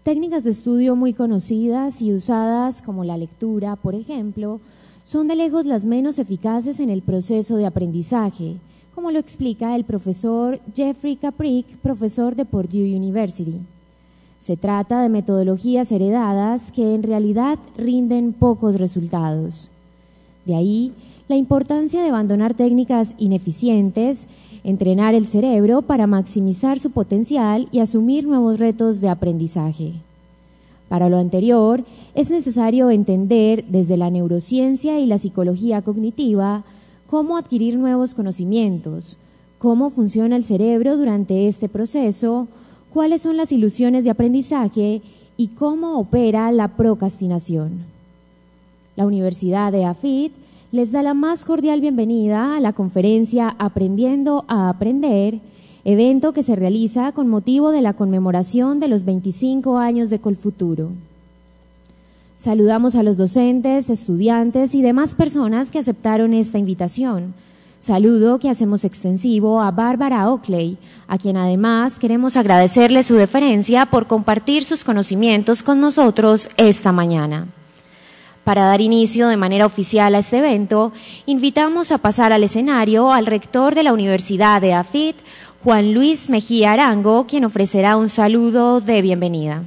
Técnicas de estudio muy conocidas y usadas, como la lectura, por ejemplo, son de lejos las menos eficaces en el proceso de aprendizaje, como lo explica el profesor Jeffrey Caprick, profesor de Purdue University. Se trata de metodologías heredadas que en realidad rinden pocos resultados. De ahí la importancia de abandonar técnicas ineficientes, entrenar el cerebro para maximizar su potencial y asumir nuevos retos de aprendizaje. Para lo anterior, es necesario entender desde la neurociencia y la psicología cognitiva cómo adquirir nuevos conocimientos, cómo funciona el cerebro durante este proceso, cuáles son las ilusiones de aprendizaje y cómo opera la procrastinación. La Universidad de AFIT les da la más cordial bienvenida a la conferencia Aprendiendo a Aprender, evento que se realiza con motivo de la conmemoración de los 25 años de Colfuturo. Saludamos a los docentes, estudiantes y demás personas que aceptaron esta invitación. Saludo que hacemos extensivo a Bárbara Oakley, a quien además queremos agradecerle su deferencia por compartir sus conocimientos con nosotros esta mañana. Para dar inicio de manera oficial a este evento, invitamos a pasar al escenario al rector de la Universidad de AFIT, Juan Luis Mejía Arango, quien ofrecerá un saludo de bienvenida.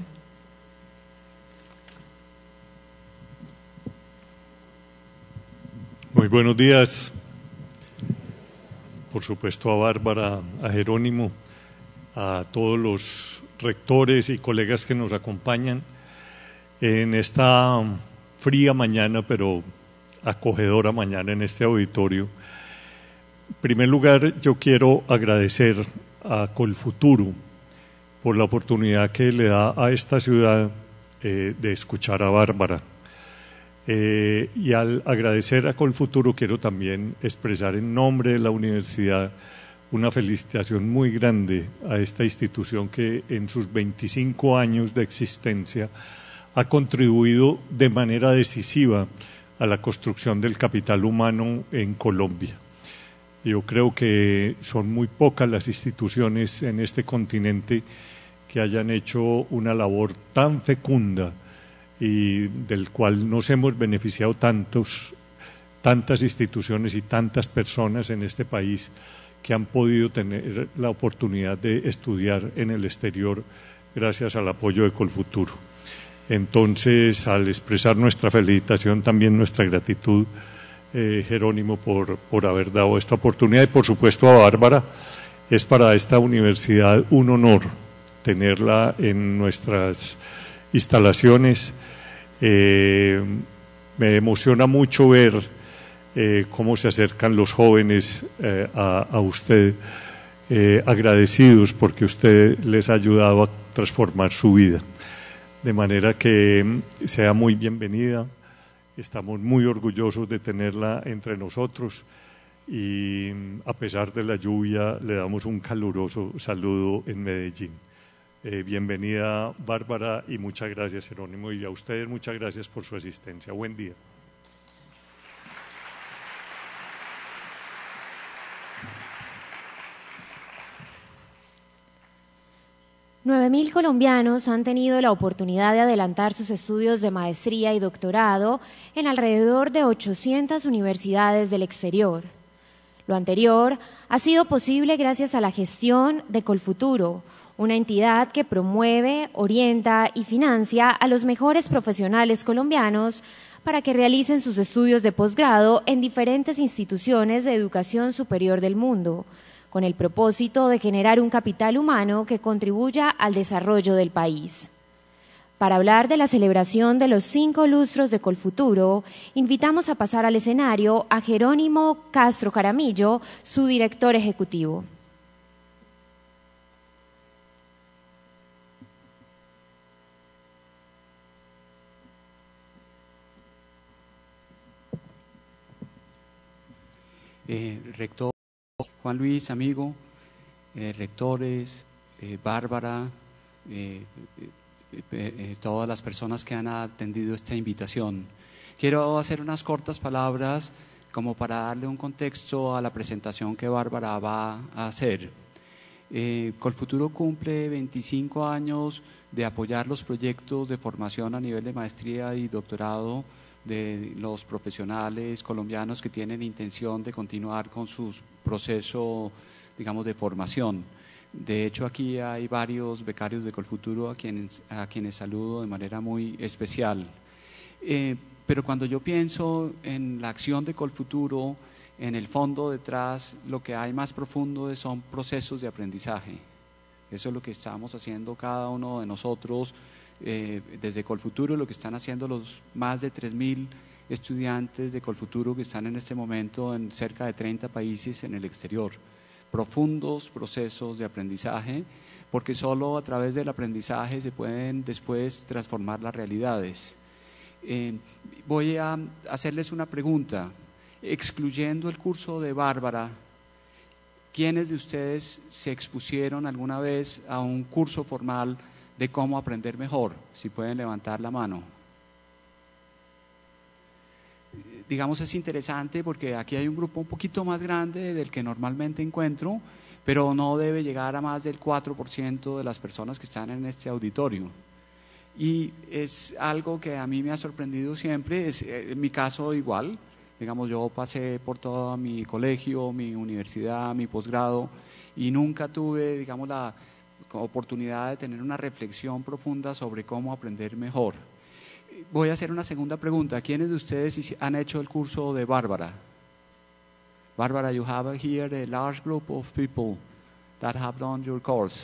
Muy buenos días. Por supuesto a Bárbara, a Jerónimo, a todos los rectores y colegas que nos acompañan en esta fría mañana, pero acogedora mañana en este auditorio. En primer lugar, yo quiero agradecer a Colfuturo por la oportunidad que le da a esta ciudad de escuchar a Bárbara. Y al agradecer a Colfuturo quiero también expresar en nombre de la universidad una felicitación muy grande a esta institución que en sus 25 años de existencia ha contribuido de manera decisiva a la construcción del capital humano en Colombia. Yo creo que son muy pocas las instituciones en este continente que hayan hecho una labor tan fecunda y del cual nos hemos beneficiado tantas instituciones y tantas personas en este país que han podido tener la oportunidad de estudiar en el exterior gracias al apoyo de Colfuturo. Entonces, al expresar nuestra felicitación, también nuestra gratitud, Jerónimo, por haber dado esta oportunidad, y por supuesto a Bárbara. Es para esta universidad un honor tenerla en nuestras instalaciones. Me emociona mucho ver cómo se acercan los jóvenes a usted, agradecidos porque usted les ha ayudado a transformar su vida. De manera que sea muy bienvenida, estamos muy orgullosos de tenerla entre nosotros y a pesar de la lluvia le damos un caluroso saludo en Medellín. Bienvenida Bárbara y muchas gracias Jerónimo, y a ustedes muchas gracias por su asistencia. Buen día. $9,000 colombianos han tenido la oportunidad de adelantar sus estudios de maestría y doctorado en alrededor de 800 universidades del exterior. Lo anterior ha sido posible gracias a la gestión de Colfuturo, una entidad que promueve, orienta y financia a los mejores profesionales colombianos para que realicen sus estudios de posgrado en diferentes instituciones de educación superior del mundo, con el propósito de generar un capital humano que contribuya al desarrollo del país. Para hablar de la celebración de los 5 lustros de Colfuturo, invitamos a pasar al escenario a Jerónimo Castro Jaramillo, su director ejecutivo. Rector Juan Luis, amigo, rectores, Bárbara, todas las personas que han atendido esta invitación. Quiero hacer unas cortas palabras como para darle un contexto a la presentación que Bárbara va a hacer. Colfuturo cumple 25 años de apoyar los proyectos de formación a nivel de maestría y doctorado de los profesionales colombianos que tienen intención de continuar con su proceso, digamos, de formación. De hecho, aquí hay varios becarios de Colfuturo a quienes saludo de manera muy especial. Pero cuando yo pienso en la acción de Colfuturo, en el fondo detrás lo que hay más profundo son procesos de aprendizaje. Eso es lo que estamos haciendo cada uno de nosotros desde Colfuturo, lo que están haciendo los más de 3.000 estudiantes de Colfuturo que están en este momento en cerca de 30 países en el exterior. Profundos procesos de aprendizaje, porque solo a través del aprendizaje se pueden después transformar las realidades. Voy a hacerles una pregunta. Excluyendo el curso de Bárbara, ¿quiénes de ustedes se expusieron alguna vez a un curso formal de cómo aprender mejor? Si pueden levantar la mano. Digamos, es interesante porque aquí hay un grupo un poquito más grande del que normalmente encuentro, pero no debe llegar a más del 4% de las personas que están en este auditorio. Y es algo que a mí me ha sorprendido siempre, es en mi caso igual. Digamos, yo pasé por todo mi colegio, mi universidad, mi posgrado y nunca tuve, digamos, la oportunidad de tener una reflexión profunda sobre cómo aprender mejor. Voy a hacer una segunda pregunta. ¿Quiénes de ustedes han hecho el curso de Bárbara? Bárbara, you have here a large group of people that have done your course.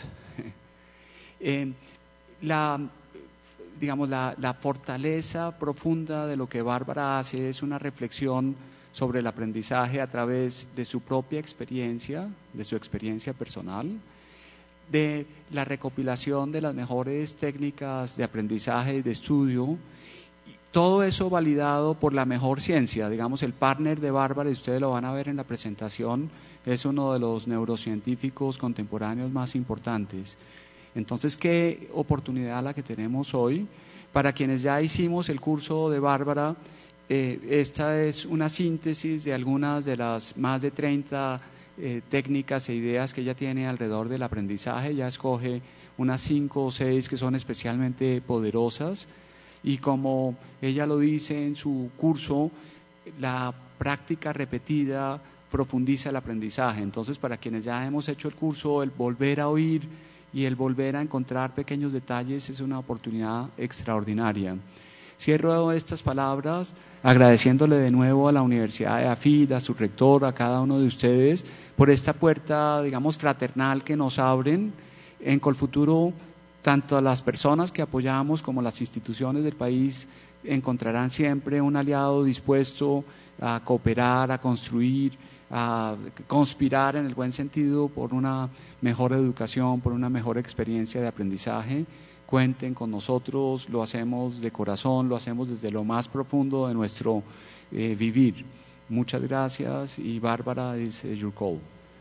Digamos, la fortaleza profunda de lo que Bárbara hace es una reflexión sobre el aprendizaje a través de su propia experiencia, de su experiencia personal, de la recopilación de las mejores técnicas de aprendizaje y de estudio, y todo eso validado por la mejor ciencia. Digamos, el partner de Bárbara, y ustedes lo van a ver en la presentación, es uno de los neurocientíficos contemporáneos más importantes. Entonces, qué oportunidad la que tenemos hoy. Para quienes ya hicimos el curso de Bárbara, esta es una síntesis de algunas de las más de 30 técnicas e ideas que ella tiene alrededor del aprendizaje. Ella escoge unas 5 o 6 que son especialmente poderosas y, como ella lo dice en su curso, la práctica repetida profundiza el aprendizaje. Entonces, para quienes ya hemos hecho el curso, el volver a oír y el volver a encontrar pequeños detalles es una oportunidad extraordinaria. Cierro estas palabras agradeciéndole de nuevo a la Universidad de AFID, a su rector, a cada uno de ustedes, por esta puerta, digamos, fraternal que nos abren. En Colfuturo, tanto las personas que apoyamos como las instituciones del país encontrarán siempre un aliado dispuesto a cooperar, a construir, a conspirar en el buen sentido por una mejor educación, por una mejor experiencia de aprendizaje. Cuenten con nosotros, lo hacemos de corazón, lo hacemos desde lo más profundo de nuestro vivir. Muchas gracias y Bárbara, is your call.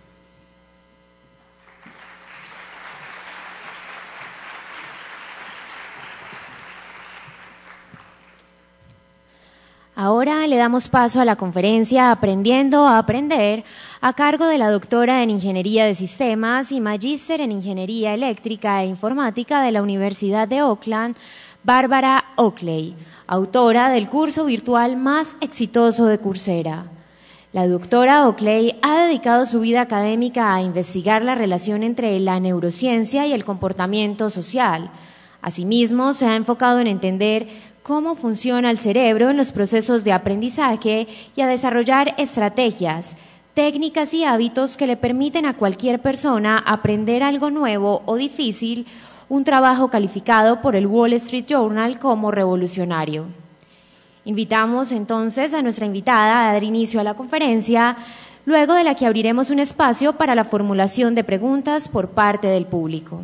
Ahora le damos paso a la conferencia Aprendiendo a Aprender, a cargo de la doctora en Ingeniería de Sistemas y magíster en Ingeniería Eléctrica e Informática de la Universidad de Oakland, Bárbara Oakley, autora del curso virtual más exitoso de Coursera. La doctora Oakley ha dedicado su vida académica a investigar la relación entre la neurociencia y el comportamiento social. Asimismo, se ha enfocado en entender cómo funciona el cerebro en los procesos de aprendizaje y a desarrollar estrategias, técnicas y hábitos que le permiten a cualquier persona aprender algo nuevo o difícil, un trabajo calificado por el Wall Street Journal como revolucionario. Invitamos entonces a nuestra invitada a dar inicio a la conferencia, luego de la que abriremos un espacio para la formulación de preguntas por parte del público.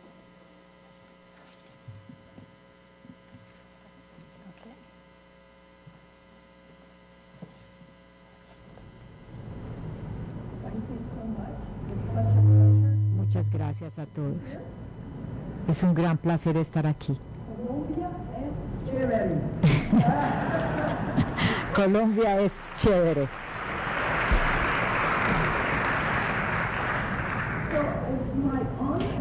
Muchas gracias a todos. Es un gran placer estar aquí. Colombia es chévere. So it's my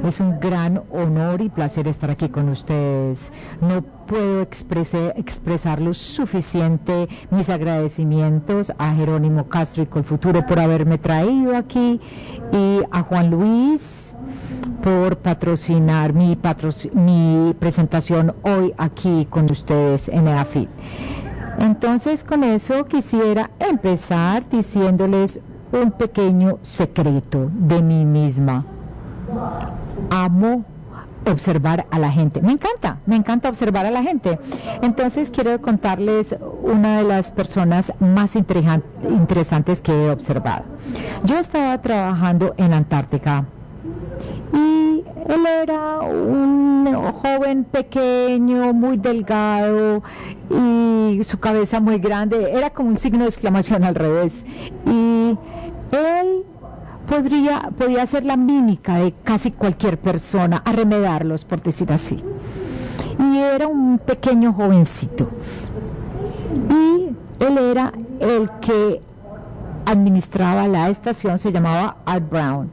Es un gran honor y placer estar aquí con ustedes. No puedo expresar lo suficiente mis agradecimientos a Jerónimo Castro y Colfuturo por haberme traído aquí, y a Juan Luis por patrocinar mi presentación hoy aquí con ustedes en EAFIT. Entonces, con eso quisiera empezar diciéndoles un pequeño secreto de mí misma. Amo observar a la gente, me encanta observar a la gente. Entonces quiero contarles una de las personas más interesantes que he observado. Yo estaba trabajando en Antártica y él era un joven pequeño, muy delgado, y su cabeza muy grande, era como un signo de exclamación al revés, y él podía hacer la mímica de casi cualquier persona, arremedarlos, por decir así. Y era un pequeño jovencito. Y él era el que administraba la estación, se llamaba Art Brown.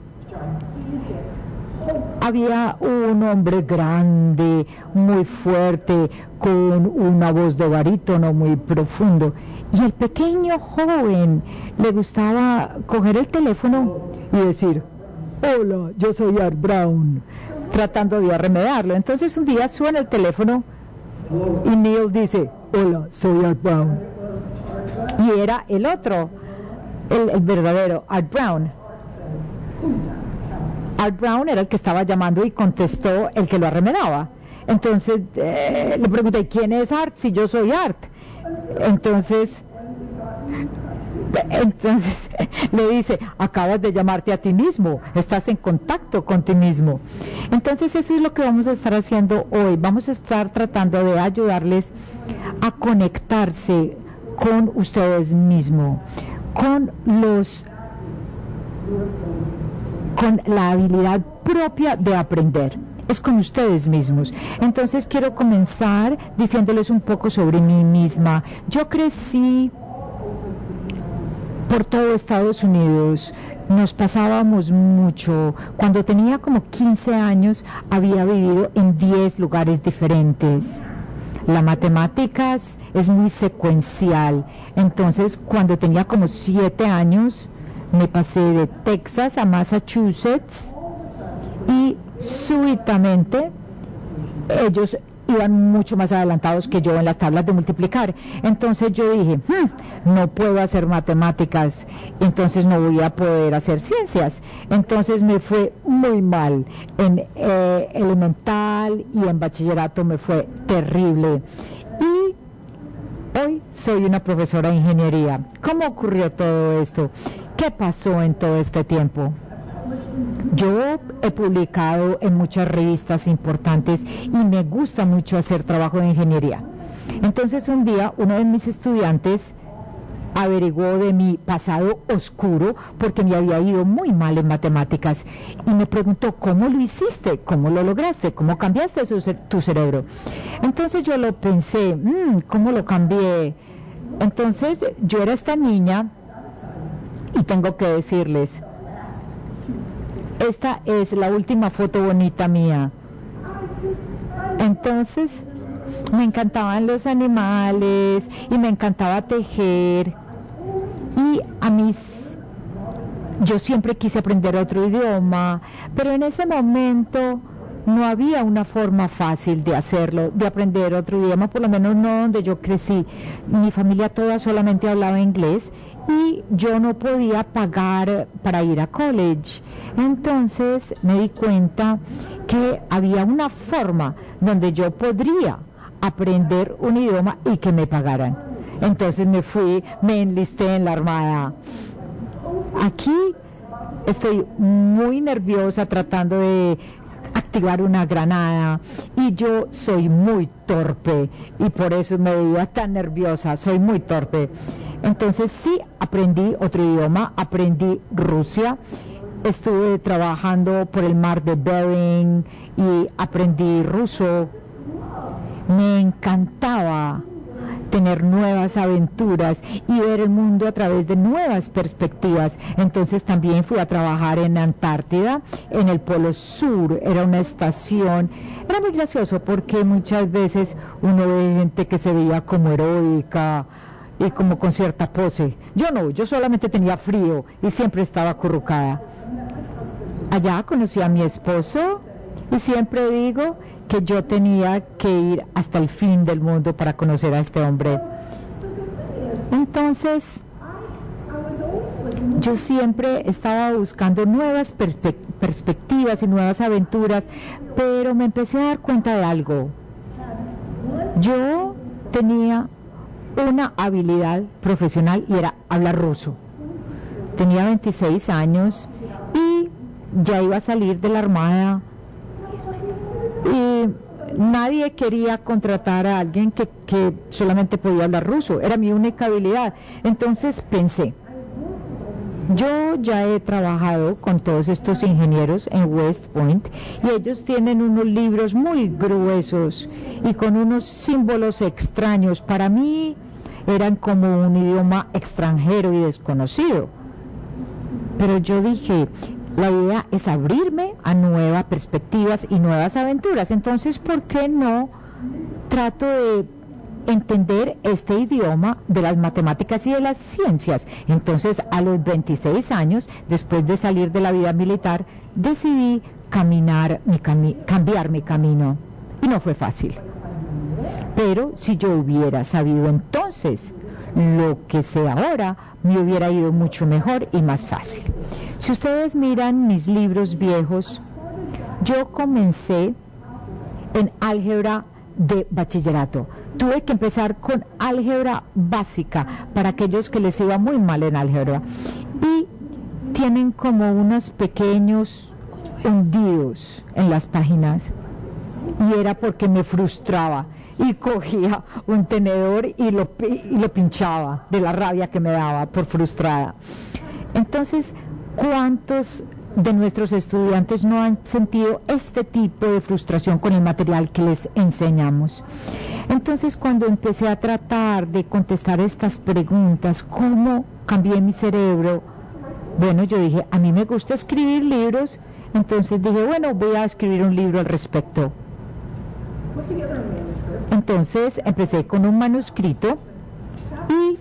Había un hombre grande, muy fuerte, con una voz de barítono muy profundo. Y el pequeño joven le gustaba coger el teléfono y decir: hola, yo soy Art Brown, tratando de arremedarlo. Entonces un día suena el teléfono y Neil dice: hola, soy Art Brown. Y era el otro, el verdadero Art Brown. Art Brown era el que estaba llamando y contestó el que lo arremedaba. Entonces le pregunté: ¿quién es Art si yo soy Art? Entonces le dice: acabas de llamarte a ti mismo, estás en contacto con ti mismo. Entonces eso es lo que vamos a estar haciendo hoy. Vamos a estar tratando de ayudarles a conectarse con ustedes mismos, con la habilidad propia de aprender. Es con ustedes mismos. Entonces quiero comenzar diciéndoles un poco sobre mí misma. Yo crecí por todo Estados Unidos, nos pasábamos mucho. Cuando tenía como 15 años había vivido en 10 lugares diferentes. Las matemáticas es muy secuencial. Entonces cuando tenía como 7 años me pasé de Texas a Massachusetts y súbitamente ellos iban mucho más adelantados que yo en las tablas de multiplicar. Entonces yo dije: no puedo hacer matemáticas, entonces no voy a poder hacer ciencias. Entonces me fue muy mal en elemental, y en bachillerato me fue terrible. Y hoy soy una profesora de ingeniería. ¿Cómo ocurrió todo esto? ¿Qué pasó en todo este tiempo? Yo he publicado en muchas revistas importantes y me gusta mucho hacer trabajo de ingeniería. Entonces un día uno de mis estudiantes averiguó de mi pasado oscuro porque me había ido muy mal en matemáticas y me preguntó: ¿cómo lo hiciste? ¿Cómo lo lograste? ¿Cómo cambiaste tu cerebro? Entonces yo lo pensé: ¿cómo lo cambié? Entonces yo era esta niña y tengo que decirles: esta es la última foto bonita mía. Entonces me encantaban los animales y me encantaba tejer, y yo siempre quise aprender otro idioma, pero en ese momento no había una forma fácil de hacerlo, de aprender otro idioma, por lo menos no donde yo crecí. Mi familia toda solamente hablaba inglés y yo no podía pagar para ir a college. Entonces me di cuenta que había una forma donde yo podría aprender un idioma y que me pagaran. Entonces me enlisté en la Armada. Aquí estoy muy nerviosa tratando de activar una granada y yo soy muy torpe y por eso me veía tan nerviosa, soy muy torpe. Entonces sí aprendí otro idioma, aprendí Rusia, estuve trabajando por el mar de Bering y aprendí ruso. Me encantaba tener nuevas aventuras y ver el mundo a través de nuevas perspectivas. Entonces también fui a trabajar en Antártida, en el Polo Sur, era una estación. Era muy gracioso porque muchas veces uno ve gente que se veía como heroica y como con cierta pose. Yo no, yo solamente tenía frío y siempre estaba acurrucada. Allá conocí a mi esposo y siempre digo que yo tenía que ir hasta el fin del mundo para conocer a este hombre. Entonces, yo siempre estaba buscando nuevas perspectivas y nuevas aventuras, pero me empecé a dar cuenta de algo. Yo tenía una habilidad profesional y era hablar ruso. Tenía 26 años y ya iba a salir de la Armada. Y nadie quería contratar a alguien que solamente podía hablar ruso, era mi única habilidad. Entonces pensé, yo ya he trabajado con todos estos ingenieros en West Point y ellos tienen unos libros muy gruesos y con unos símbolos extraños. Para mí eran como un idioma extranjero y desconocido. Pero yo dije, la idea es abrirme a nuevas perspectivas y nuevas aventuras. Entonces, ¿por qué no trato de entender este idioma de las matemáticas y de las ciencias? Entonces, a los 26 años, después de salir de la vida militar, decidí cambiar mi camino. Y no fue fácil. Pero si yo hubiera sabido entonces lo que sé ahora, me hubiera ido mucho mejor y más fácil. Si ustedes miran mis libros viejos, yo comencé en álgebra de bachillerato. Tuve que empezar con álgebra básica para aquellos que les iba muy mal en álgebra. Y tienen como unos pequeños hundidos en las páginas. Y era porque me frustraba. Y cogía un tenedor y lo pinchaba de la rabia que me daba por frustrada. Entonces, ¿cuántos de nuestros estudiantes no han sentido este tipo de frustración con el material que les enseñamos? Entonces, cuando empecé a tratar de contestar estas preguntas, ¿cómo cambié mi cerebro? Bueno, yo dije, a mí me gusta escribir libros, entonces dije, bueno, voy a escribir un libro al respecto. Entonces empecé con un manuscrito y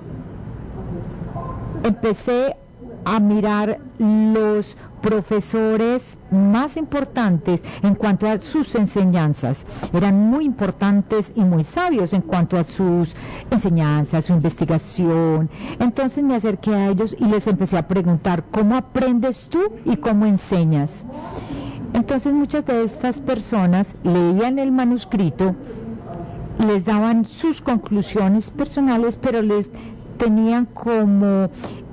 empecé a mirar los profesores más importantes en cuanto a sus enseñanzas. Eran muy importantes y muy sabios en cuanto a sus enseñanzas, su investigación. Entonces me acerqué a ellos y les empecé a preguntar, ¿cómo aprendes tú y cómo enseñas? Entonces muchas de estas personas leían el manuscrito, les daban sus conclusiones personales, pero les tenían como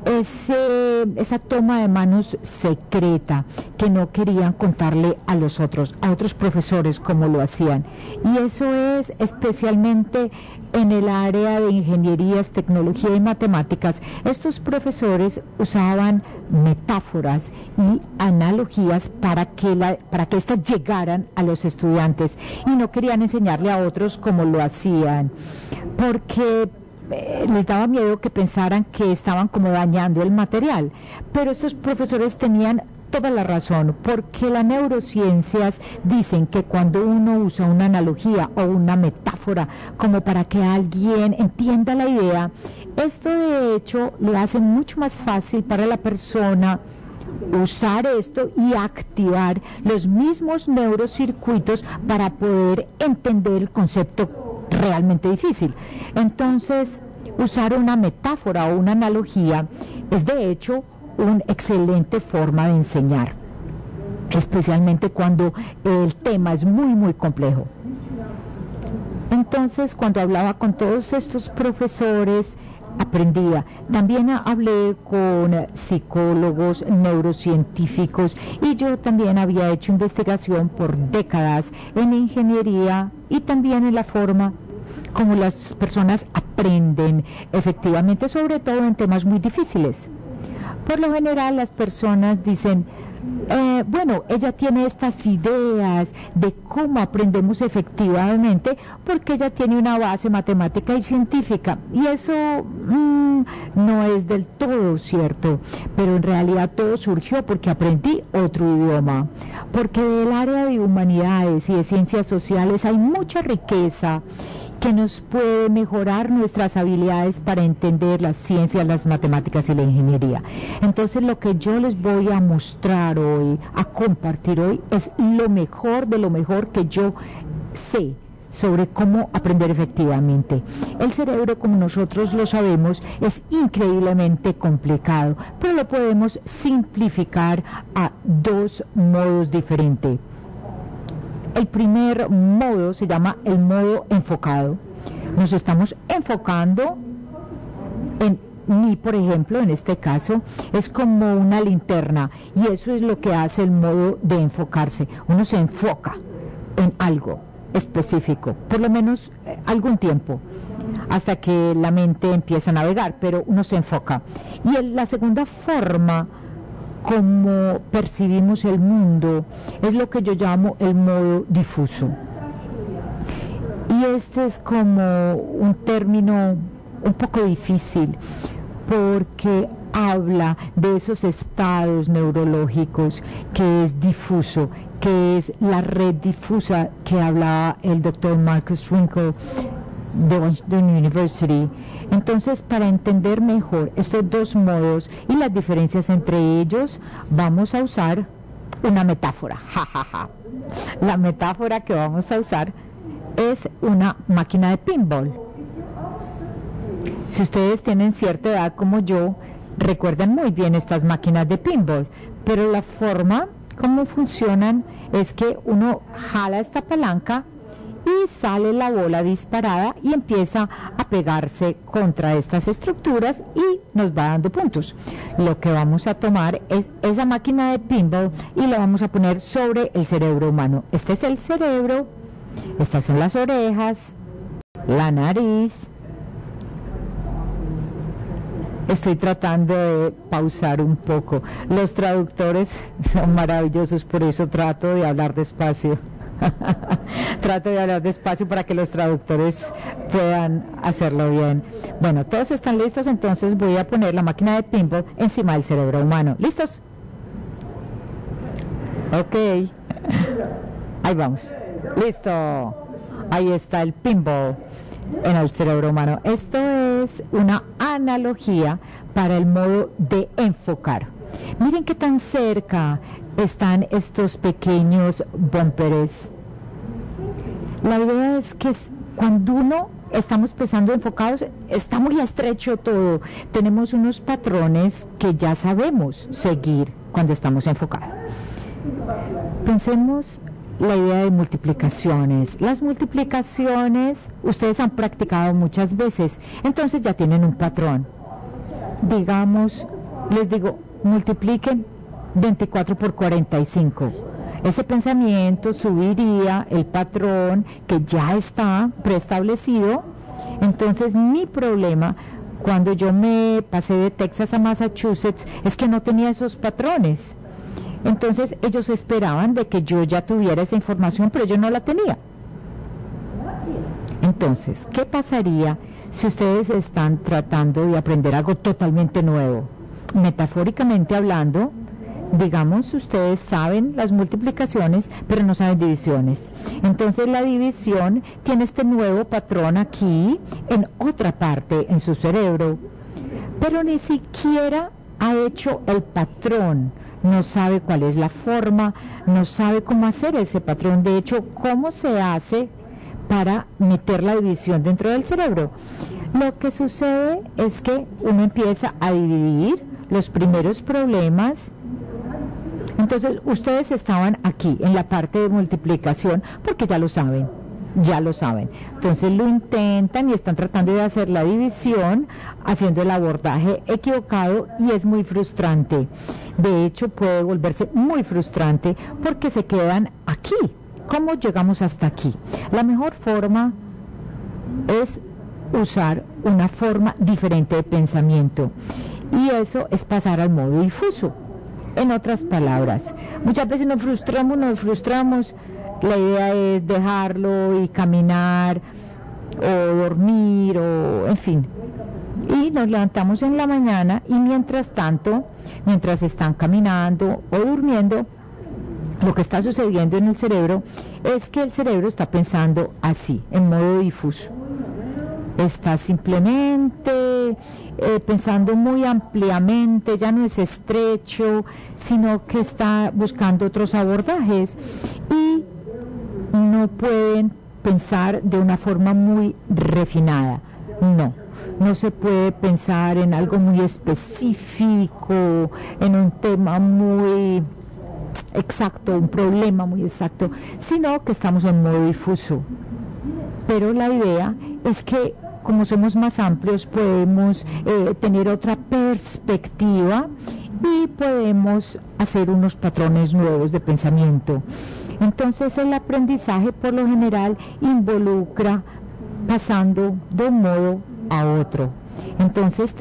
esa toma de manos secreta que no querían contarle a los otros, a otros profesores como lo hacían. Y eso es especialmente en el área de ingenierías, tecnología y matemáticas. Estos profesores usaban metáforas y analogías para que éstas llegaran a los estudiantes y no querían enseñarle a otros como lo hacían, porque les daba miedo que pensaran que estaban como dañando el material. Pero estos profesores tenían toda la razón, porque las neurociencias dicen que cuando uno usa una analogía o una metáfora como para que alguien entienda la idea, esto de hecho lo hace mucho más fácil para la persona usar esto y activar los mismos neurocircuitos para poder entender el concepto realmente difícil. Entonces, usar una metáfora o una analogía es de hecho una excelente forma de enseñar, especialmente cuando el tema es muy, muy complejo. Entonces, cuando hablaba con todos estos profesores, aprendía. También hablé con psicólogos, neurocientíficos, y yo también había hecho investigación por décadas en ingeniería y también en la forma como las personas aprenden efectivamente, sobre todo en temas muy difíciles. Por lo general las personas dicen, Bueno, ella tiene estas ideas de cómo aprendemos efectivamente porque ella tiene una base matemática y científica y eso no es del todo cierto, pero en realidad todo surgió porque aprendí otro idioma, porque del área de humanidades y de ciencias sociales hay mucha riqueza que nos puede mejorar nuestras habilidades para entender las ciencias, las matemáticas y la ingeniería. Entonces lo que yo les voy a mostrar hoy, a compartir hoy, es lo mejor de lo mejor que yo sé sobre cómo aprender efectivamente. El cerebro, como nosotros lo sabemos, es increíblemente complicado, pero lo podemos simplificar a dos modos diferentes. El primer modo se llama el modo enfocado. Nos estamos enfocando en mí, por ejemplo, en este caso, es como una linterna y eso es lo que hace el modo de enfocarse. Uno se enfoca en algo específico, por lo menos algún tiempo, hasta que la mente empieza a navegar, pero uno se enfoca. Y la segunda forma como percibimos el mundo es lo que yo llamo el modo difuso. Y este es como un término un poco difícil porque habla de esos estados neurológicos que es difuso, que es la red difusa que hablaba el doctor Marcus Rinkel de Washington University. Entonces, para entender mejor estos dos modos y las diferencias entre ellos, vamos a usar una metáfora. La metáfora que vamos a usar es una máquina de pinball. Si ustedes tienen cierta edad como yo, recuerdan muy bien estas máquinas de pinball, pero la forma como funcionan es que uno jala esta palanca y sale la bola disparada y empieza a pegarse contra estas estructuras y nos va dando puntos. Lo que vamos a tomar es esa máquina de pinball y la vamos a poner sobre el cerebro humano. Este es el cerebro, estas son las orejas, la nariz. Estoy tratando de pausar un poco. Los traductores son maravillosos, por eso trato de hablar despacio. Trato de hablar despacio para que los traductores puedan hacerlo bien. Bueno, todos están listos, entonces voy a poner la máquina de pinball encima del cerebro humano. ¿Listos? Ok. Ahí vamos. Listo. Ahí está el pinball en el cerebro humano. Esto es una analogía para el modo de enfocar. Miren qué tan cerca están estos pequeños bumperes. La idea es que cuando estamos pensando enfocados, está muy estrecho todo. Tenemos unos patrones que ya sabemos seguir cuando estamos enfocados. Pensemos la idea de multiplicaciones. Las multiplicaciones ustedes han practicado muchas veces, entonces ya tienen un patrón. Digamos, les digo, multipliquen 24 por 45. Ese pensamiento subiría el patrón que ya está preestablecido. Entonces mi problema cuando yo me pasé de Texas a Massachusetts es que no tenía esos patrones. Entonces ellos esperaban de que yo ya tuviera esa información, pero yo no la tenía. Entonces, ¿qué pasaría si ustedes están tratando de aprender algo totalmente nuevo? Metafóricamente hablando, digamos, ustedes saben las multiplicaciones, pero no saben divisiones. Entonces la división tiene este nuevo patrón aquí, en otra parte en su cerebro, pero ni siquiera ha hecho el patrón. No sabe cuál es la forma, no sabe cómo hacer ese patrón. De hecho, ¿cómo se hace para meter la división dentro del cerebro? Lo que sucede es que uno empieza a dividir los primeros problemas. Entonces, ustedes estaban aquí, en la parte de multiplicación, porque ya lo saben. Entonces lo intentan y están tratando de hacer la división haciendo el abordaje equivocado y es muy frustrante. De hecho, puede volverse muy frustrante porque se quedan aquí. ¿Cómo llegamos hasta aquí? La mejor forma es usar una forma diferente de pensamiento y eso es pasar al modo difuso. En otras palabras, muchas veces nos frustramos, la idea es dejarlo y caminar o dormir o en fin. Y nos levantamos en la mañana y mientras tanto, mientras están caminando o durmiendo, lo que está sucediendo en el cerebro es que el cerebro está pensando así, en modo difuso. Está simplemente pensando muy ampliamente, ya no es estrecho, sino que está buscando otros abordajes y no pueden pensar de una forma muy refinada. No se puede pensar en algo muy específico, en un tema muy exacto, un problema muy exacto, sino que estamos en modo difuso. Pero la idea es que como somos más amplios podemos tener otra perspectiva y podemos hacer unos patrones nuevos de pensamiento. Entonces el aprendizaje por lo general involucra pasando de un modo a otro. Entonces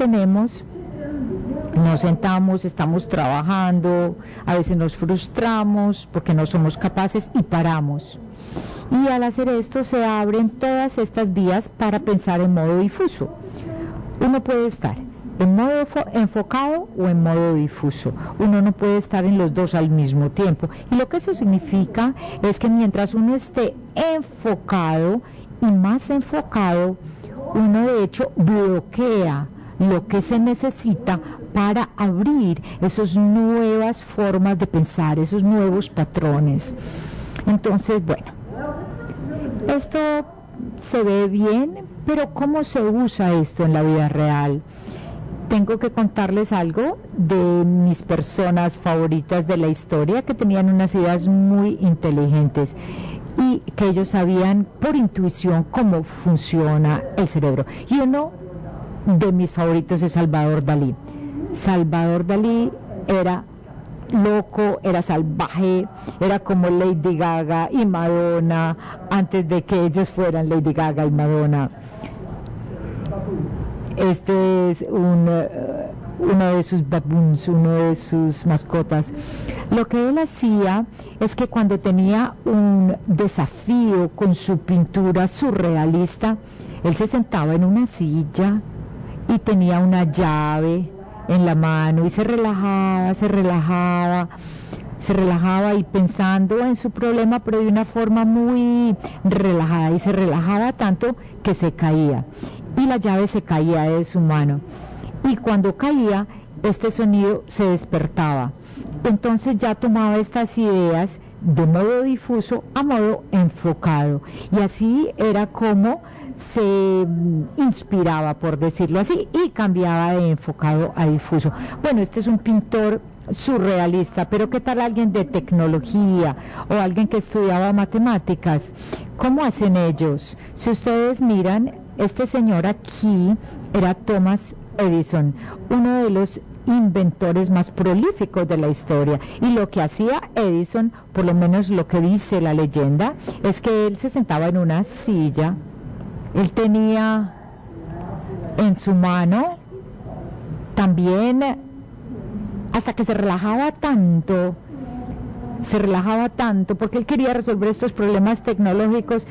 nos sentamos, estamos trabajando, a veces nos frustramos porque no somos capaces y paramos. Y al hacer esto se abren todas estas vías para pensar en modo difuso. Uno puede estar en modo enfocado o en modo difuso. Uno no puede estar en los dos al mismo tiempo. Y lo que eso significa es que mientras uno esté enfocado y más enfocado, uno de hecho bloquea lo que se necesita para abrir esas nuevas formas de pensar, esos nuevos patrones. Entonces, bueno, esto se ve bien, pero ¿cómo se usa esto en la vida real? Tengo que contarles algo de mis personas favoritas de la historia que tenían unas ideas muy inteligentes y que ellos sabían por intuición cómo funciona el cerebro. Y uno de mis favoritos es Salvador Dalí. Salvador Dalí era loco, era salvaje, era como Lady Gaga y Madonna antes de que ellos fueran Lady Gaga y Madonna. Este es uno de sus baboons, uno de sus mascotas. Lo que él hacía es que cuando tenía un desafío con su pintura surrealista, él se sentaba en una silla y tenía una llave en la mano y se relajaba y pensando en su problema, pero de una forma muy relajada, y se relajaba tanto que se caía y la llave se caía de su mano, y cuando caía este sonido se despertaba. Entonces ya tomaba estas ideas de modo difuso a modo enfocado, y así era como se inspiraba, por decirlo así, y cambiaba de enfocado a difuso. Bueno, este es un pintor surrealista, pero ¿qué tal alguien de tecnología o alguien que estudiaba matemáticas? ¿Cómo hacen ellos? Si ustedes miran, este señor aquí era Thomas Edison, uno de los inventores más prolíficos de la historia, y lo que hacía Edison, por lo menos lo que dice la leyenda, es que él se sentaba en una silla. Él tenía en su mano también, hasta que se relajaba tanto, porque él quería resolver estos problemas tecnológicos.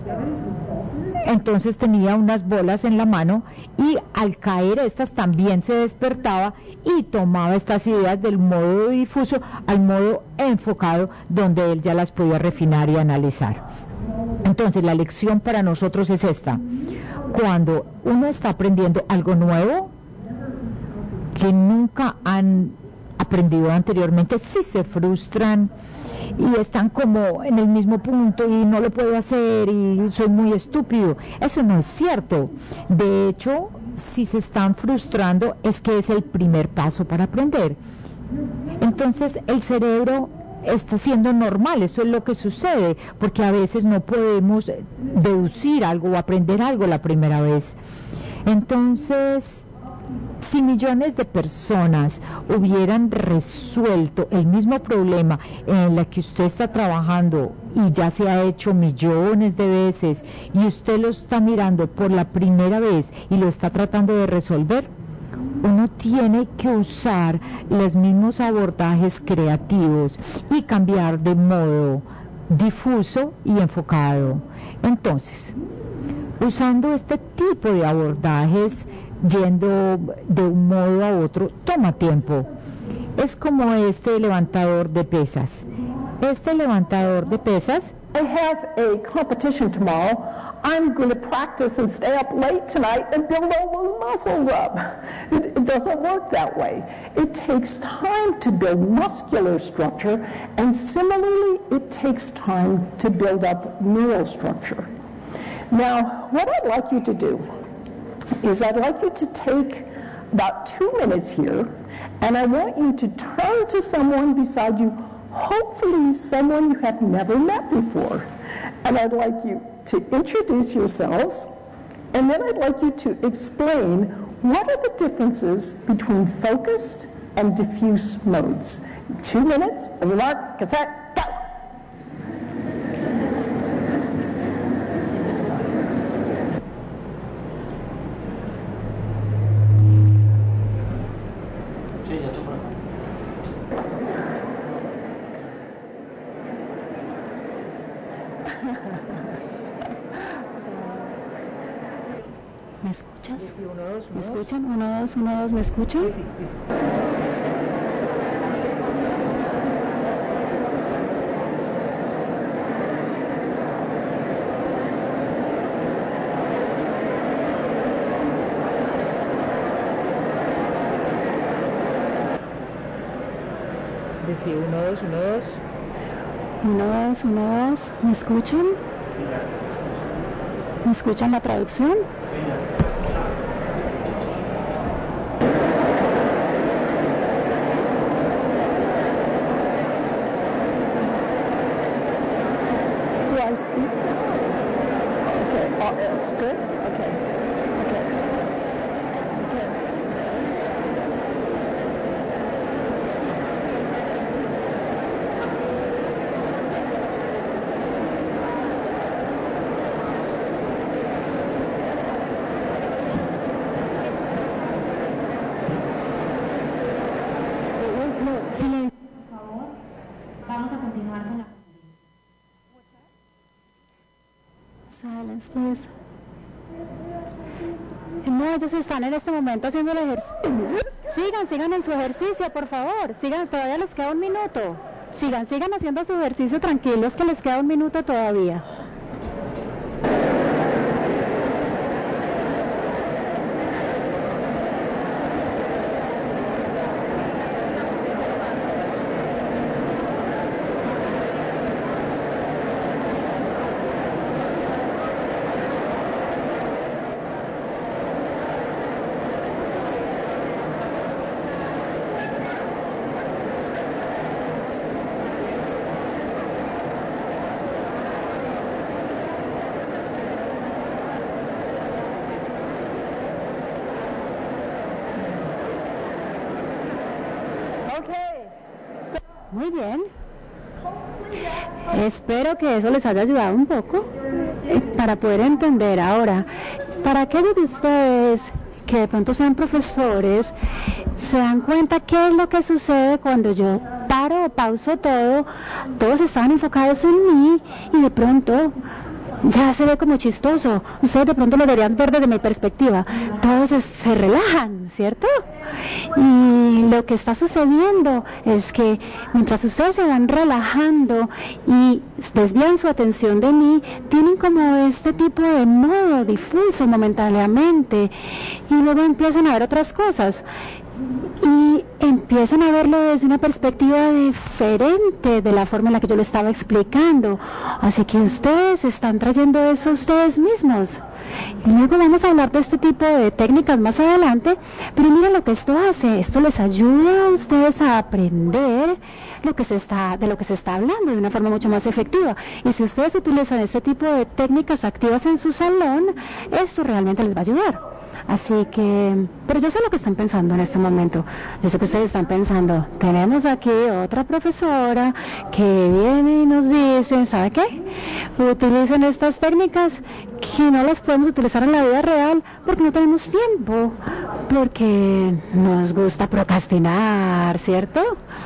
Entonces tenía unas bolas en la mano y al caer estas también se despertaba y tomaba estas ideas del modo difuso al modo enfocado, donde él ya las podía refinar y analizar. Entonces la lección para nosotros es esta: cuando uno está aprendiendo algo nuevo que nunca han aprendido anteriormente, si se frustran y están como en el mismo punto y no lo puedo hacer y soy muy estúpido. Eso no es cierto. De hecho, si se están frustrando es que es el primer paso para aprender. Entonces el cerebro está siendo normal, eso es lo que sucede, porque a veces no podemos deducir algo o aprender algo la primera vez. Entonces, si millones de personas hubieran resuelto el mismo problema en el que usted está trabajando y ya se ha hecho millones de veces y usted lo está mirando por la primera vez y lo está tratando de resolver, uno tiene que usar los mismos abordajes creativos y cambiar de modo difuso y enfocado. Entonces, usando este tipo de abordajes, yendo de un modo a otro, toma tiempo. Es como este levantador de pesas. Este levantador de pesas, I have a competition tomorrow. I'm going to practice and stay up late tonight and build all those muscles up. It doesn't work that way. It takes time to build muscular structure, and similarly, it takes time to build up neural structure. Now, what I'd like you to do is I'd like you to take about 2 minutes here, and I want you to turn to someone beside you, hopefully someone you have never met before. And I'd like you to introduce yourselves, and then I'd like you to explain what are the differences between focused and diffuse modes. 2 minutes, and we mark, cassette, go! ¿Me escuchas? ¿Me escuchan? 1, 2, 1, 2, ¿me escuchan? decía 1, 2, 1, 2. 1, 2, 1, 2, ¿me escuchan? ¿Me escuchan la traducción? Do I speak? Okay, it's good? Okay, okay, okay. Por favor, vamos a continuar con la Silence, please. No, ellos están en este momento haciendo el ejercicio. Sigan en su ejercicio, por favor. Sigan, todavía les queda 1 minuto. Sigan haciendo su ejercicio tranquilos, que les queda 1 minuto todavía. Muy bien. Espero que eso les haya ayudado un poco para poder entender. Ahora, para aquellos de ustedes que de pronto sean profesores, se dan cuenta qué es lo que sucede cuando yo paro o pauso todo. Todos estaban enfocados en mí y de pronto ya se ve como chistoso. Ustedes de pronto lo deberían ver desde mi perspectiva. Todos se relajan, ¿cierto? Y lo que está sucediendo es que mientras ustedes se van relajando y desvían su atención de mí, tienen como este tipo de modo difuso momentáneamente y luego empiezan a ver otras cosas. Y empiezan a verlo desde una perspectiva diferente de la forma en la que yo lo estaba explicando. Así que ustedes están trayendo eso ustedes mismos. Y luego vamos a hablar de este tipo de técnicas más adelante. Pero miren lo que esto hace. Esto les ayuda a ustedes a aprender de lo que se está hablando de una forma mucho más efectiva. Y si ustedes utilizan este tipo de técnicas activas en su salón, esto realmente les va a ayudar. Así que, pero yo sé lo que están pensando en este momento. Yo sé que ustedes están pensando, tenemos aquí otra profesora que viene y nos dice, ¿sabe qué? Utilicen estas técnicas que no las podemos utilizar en la vida real porque no tenemos tiempo, porque nos gusta procrastinar, ¿cierto?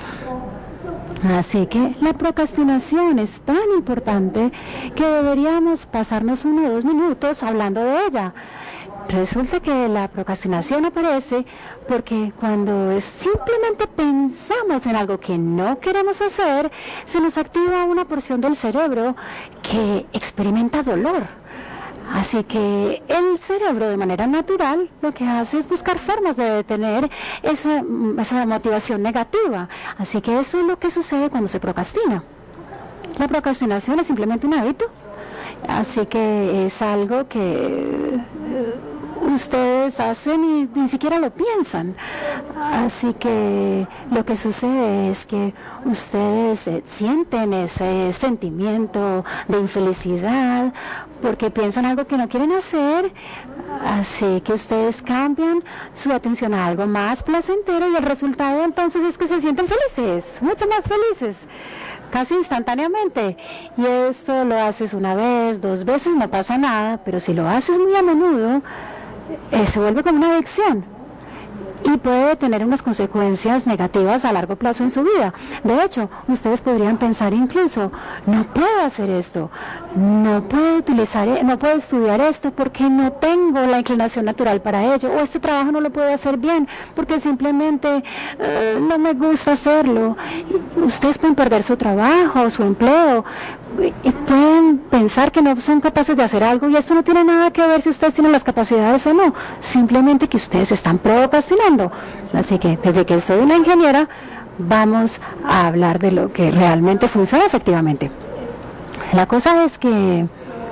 Así que la procrastinación es tan importante que deberíamos pasarnos 1 o 2 minutos hablando de ella. Resulta que la procrastinación aparece porque cuando simplemente pensamos en algo que no queremos hacer, se nos activa una porción del cerebro que experimenta dolor. Así que el cerebro, de manera natural, lo que hace es buscar formas de detener esa motivación negativa. Así que eso es lo que sucede cuando se procrastina. La procrastinación es simplemente un hábito. Así que es algo que ustedes hacen y ni siquiera lo piensan. Así que lo que sucede es que ustedes sienten ese sentimiento de infelicidad porque piensan algo que no quieren hacer. Así que ustedes cambian su atención a algo más placentero y el resultado entonces es que se sienten felices, mucho más felices, casi instantáneamente. Y esto lo haces 1 vez, 2 veces, no pasa nada, pero si lo haces muy a menudo, se vuelve como una adicción y puede tener unas consecuencias negativas a largo plazo en su vida. De hecho, ustedes podrían pensar incluso, no puedo hacer esto, no puedo estudiar esto porque no tengo la inclinación natural para ello, o este trabajo no lo puedo hacer bien porque simplemente no me gusta hacerlo. Ustedes pueden perder su trabajo, su empleo, y pueden pensar que no son capaces de hacer algo, y esto no tiene nada que ver si ustedes tienen las capacidades o no, simplemente que ustedes están procrastinando. Así que desde que soy una ingeniera vamos a hablar de lo que realmente funciona efectivamente. La cosa es que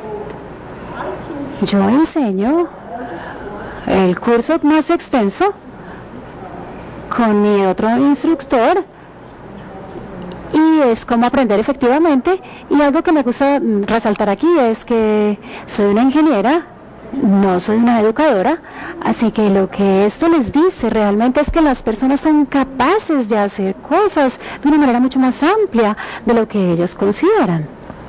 yo enseño el curso más extenso con mi otro instructor, y es como aprender efectivamente. Y algo que me gusta resaltar aquí es que soy una ingeniera, no soy una educadora, así que lo que esto les dice realmente es que las personas son capaces de hacer cosas de una manera mucho más amplia de lo que ellos consideran.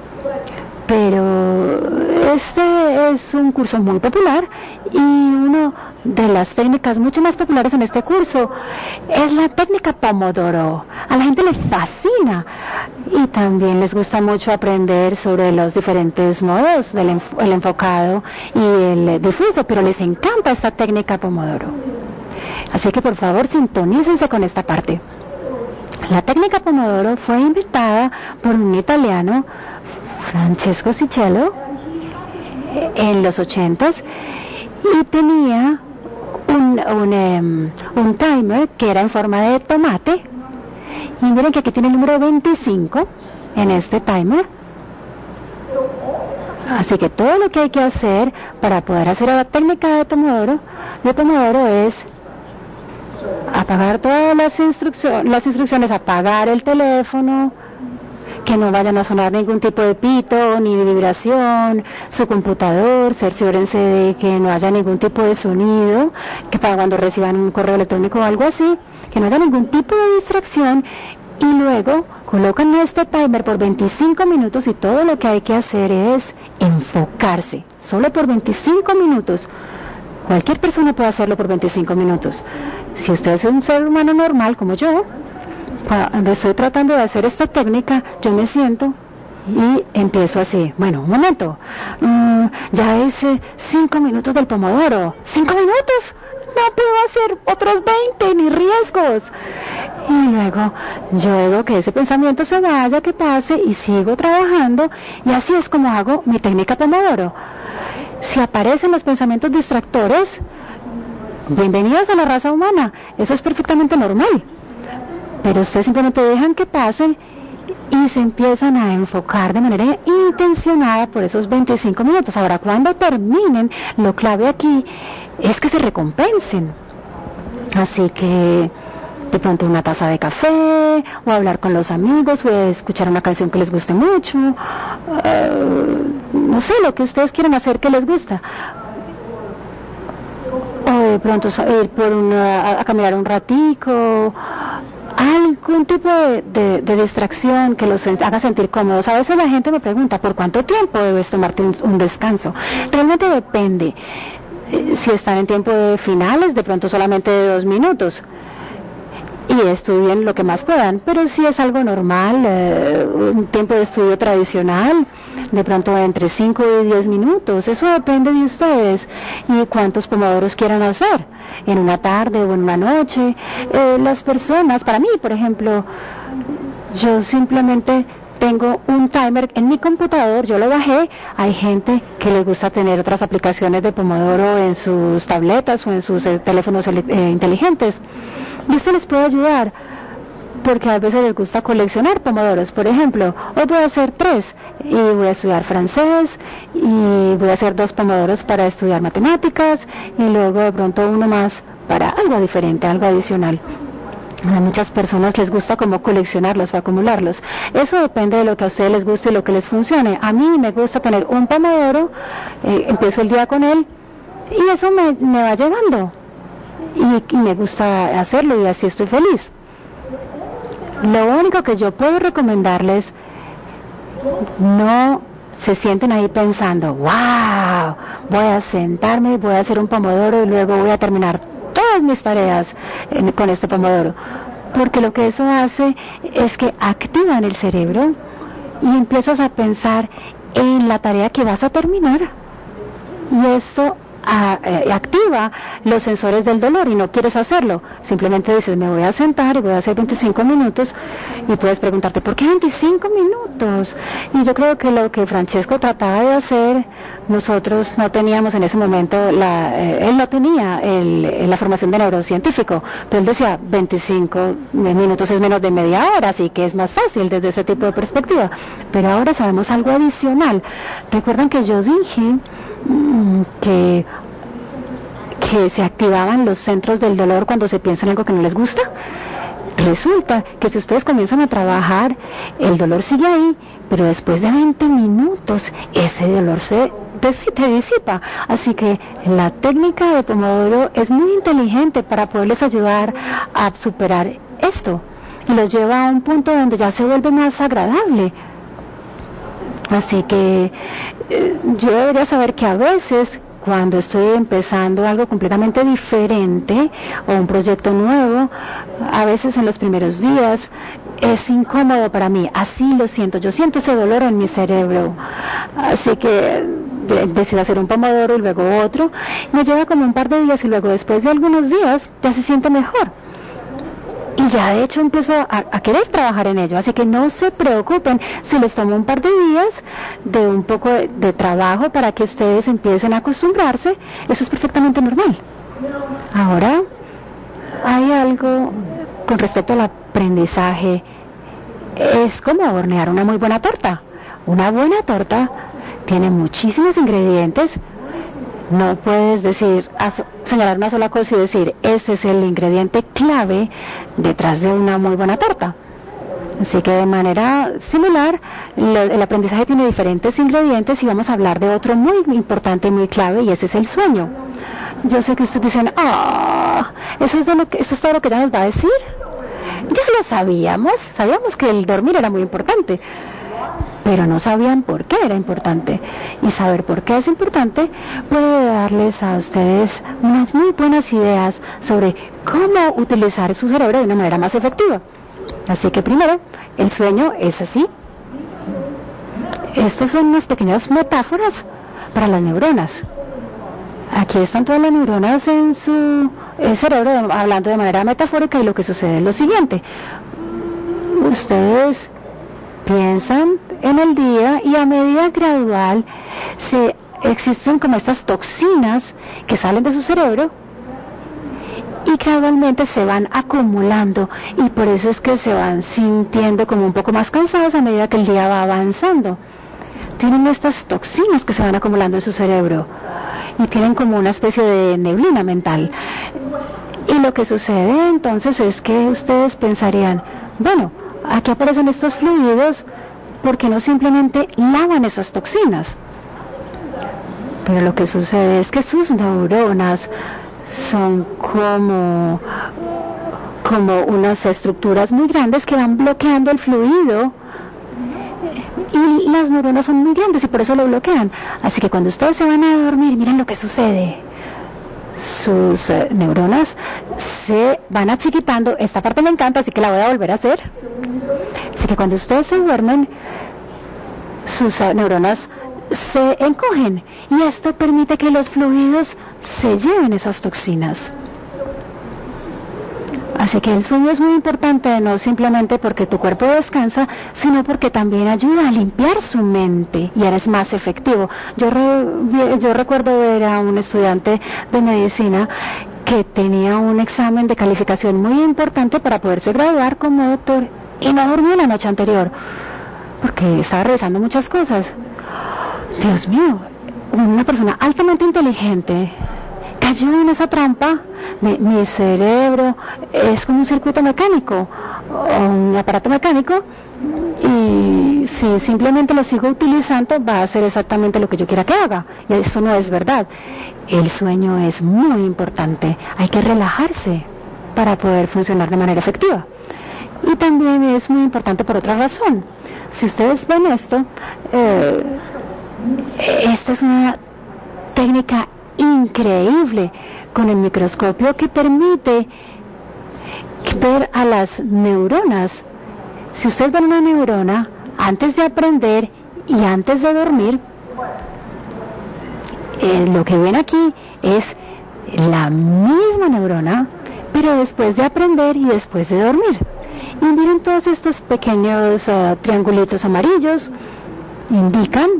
Pero este es un curso muy popular, y una de las técnicas mucho más populares en este curso es la técnica Pomodoro. A la gente le fascina y también les gusta mucho aprender sobre los diferentes modos, el enfocado y el difuso, pero les encanta esta técnica Pomodoro. Así que por favor sintonícense con esta parte. La técnica Pomodoro fue inventada por un italiano, Francesco Sichel, en los 80s, y tenía un timer que era en forma de tomate. Y miren que aquí tiene el número 25 en este timer. Así que todo lo que hay que hacer para poder hacer la técnica de Pomodoro es apagar todas las instrucciones, apagar el teléfono, que no vayan a sonar ningún tipo de pito ni de vibración, su computador, cerciórense de que no haya ningún tipo de sonido, que para cuando reciban un correo electrónico o algo así, que no haya ningún tipo de distracción, y luego colocan este timer por 25 minutos y todo lo que hay que hacer es enfocarse, solo por 25 minutos. Cualquier persona puede hacerlo por 25 minutos. Si usted es un ser humano normal como yo, cuando estoy tratando de hacer esta técnica, yo me siento y empiezo así. Bueno, un momento, ya hice 5 minutos del Pomodoro. ¿5 minutos? No puedo hacer otros 20, ni riesgos. Y luego yo hago que ese pensamiento se vaya, que pase, y sigo trabajando, y así es como hago mi técnica Pomodoro. Si aparecen los pensamientos distractores, bienvenidos a la raza humana, eso es perfectamente normal. Pero ustedes simplemente dejan que pasen y se empiezan a enfocar de manera intencionada por esos 25 minutos. Ahora, cuando terminen, lo clave aquí es que se recompensen. Así que de pronto una taza de café, o hablar con los amigos, o escuchar una canción que les guste mucho, no sé, lo que ustedes quieran hacer que les gusta. de pronto ir a caminar un ratico, algún tipo de distracción que los haga sentir cómodos. A veces la gente me pregunta, ¿por cuánto tiempo debes tomarte un descanso? Realmente depende. Si están en tiempo de finales, de pronto solamente de 2 minutos. Y estudien lo que más puedan, pero si es algo normal, un tiempo de estudio tradicional, de pronto entre 5 y 10 minutos, eso depende de ustedes y cuántos pomodoros quieran hacer, en una tarde o en una noche. Las personas, para mí, por ejemplo, yo simplemente tengo un timer en mi computador, yo lo bajé. Hay gente que le gusta tener otras aplicaciones de Pomodoro en sus tabletas o en sus teléfonos inteligentes. Y esto les puede ayudar, porque a veces les gusta coleccionar pomodoros. Por ejemplo, hoy voy a hacer 3 y voy a estudiar francés, y voy a hacer 2 pomodoros para estudiar matemáticas, y luego de pronto uno más para algo diferente, algo adicional. A muchas personas les gusta como coleccionarlos o acumularlos. Eso depende de lo que a ustedes les guste y lo que les funcione. A mí me gusta tener un pomodoro, empiezo el día con él y eso me va llevando. Y me gusta hacerlo y así estoy feliz. Lo único que yo puedo recomendarles, no se sienten ahí pensando, wow, voy a sentarme, voy a hacer un pomodoro y luego voy a terminar todas mis tareas con este pomodoro, porque lo que eso hace es que activan el cerebro y empiezas a pensar en la tarea que vas a terminar, y eso activa los sensores del dolor y no quieres hacerlo. Simplemente dices, me voy a sentar y voy a hacer 25 minutos, y puedes preguntarte, ¿por qué 25 minutos? Y yo creo que lo que Francesco trataba de hacer, nosotros no teníamos en ese momento, él no tenía la formación de neurocientífico, pero él decía 25 minutos es menos de media hora, así que es más fácil desde ese tipo de perspectiva. Pero ahora sabemos algo adicional. Recuerdan que yo dije que se activaban los centros del dolor cuando se piensa en algo que no les gusta. Resulta que si ustedes comienzan a trabajar, el dolor sigue ahí, pero después de 20 minutos ese dolor se disipa. Así que la técnica de Pomodoro es muy inteligente para poderles ayudar a superar esto, y los lleva a un punto donde ya se vuelve más agradable. Así que yo debería saber que a veces, cuando estoy empezando algo completamente diferente o un proyecto nuevo, a veces en los primeros días es incómodo para mí. Así lo siento, yo siento ese dolor en mi cerebro. Así que decido hacer un pomodoro y luego otro. Me lleva como un par de días y luego después de algunos días ya se siente mejor. Y ya de hecho empiezo a querer trabajar en ello, así que no se preocupen si les tomo un par de días de un poco de trabajo para que ustedes empiecen a acostumbrarse. Eso es perfectamente normal. Ahora, hay algo con respecto al aprendizaje. Es como hornear una muy buena torta. Una buena torta tiene muchísimos ingredientes. No puedes señalar una sola cosa y decir, ese es el ingrediente clave detrás de una muy buena torta. Así que de manera similar, el aprendizaje tiene diferentes ingredientes, y vamos a hablar de otro muy importante y muy clave, y ese es el sueño. Yo sé que ustedes dicen, eso es todo lo que ella nos va a decir. Ya lo sabíamos que el dormir era muy importante, pero no sabían por qué era importante. Y saber por qué es importante puede darles a ustedes unas muy buenas ideas sobre cómo utilizar su cerebro de una manera más efectiva. Así que primero, el sueño es así. Estas son unas pequeñas metáforas para las neuronas. Aquí están todas las neuronas en su cerebro hablando de manera metafórica, y lo que sucede es lo siguiente. Ustedes piensan en el día, y a medida gradual existen como estas toxinas que salen de su cerebro y gradualmente se van acumulando, y por eso es que se van sintiendo como un poco más cansados a medida que el día va avanzando. Tienen estas toxinas que se van acumulando en su cerebro y tienen como una especie de neblina mental. Y lo que sucede entonces es que ustedes pensarían, bueno, aquí aparecen estos fluidos, ¿por qué no simplemente lavan esas toxinas? Pero lo que sucede es que sus neuronas son como unas estructuras muy grandes que van bloqueando el fluido, y las neuronas son muy grandes y por eso lo bloquean. Así que cuando ustedes se van a dormir, miren lo que sucede. Sus neuronas se van achiquitando. Esta parte me encanta, así que la voy a volver a hacer. Así que cuando ustedes se duermen, sus neuronas se encogen y esto permite que los fluidos se lleven esas toxinas. Así que el sueño es muy importante, no simplemente porque tu cuerpo descansa, sino porque también ayuda a limpiar su mente y eres más efectivo. Yo recuerdo ver a un estudiante de medicina que tenía un examen de calificación muy importante para poderse graduar como doctor y no durmió la noche anterior porque estaba revisando muchas cosas. Dios mío, una persona altamente inteligente cayó en esa trampa de mi cerebro es como un circuito mecánico o un aparato mecánico, y si simplemente lo sigo utilizando va a hacer exactamente lo que yo quiera que haga, y eso no es verdad. El sueño es muy importante, hay que relajarse para poder funcionar de manera efectiva, y también es muy importante por otra razón. Si ustedes ven esto, esta es una técnica increíble con el microscopio que permite ver a las neuronas. Si ustedes ven una neurona antes de aprender y antes de dormir, lo que ven aquí es la misma neurona, pero después de aprender y después de dormir. Y miren todos estos pequeños triangulitos amarillos, indican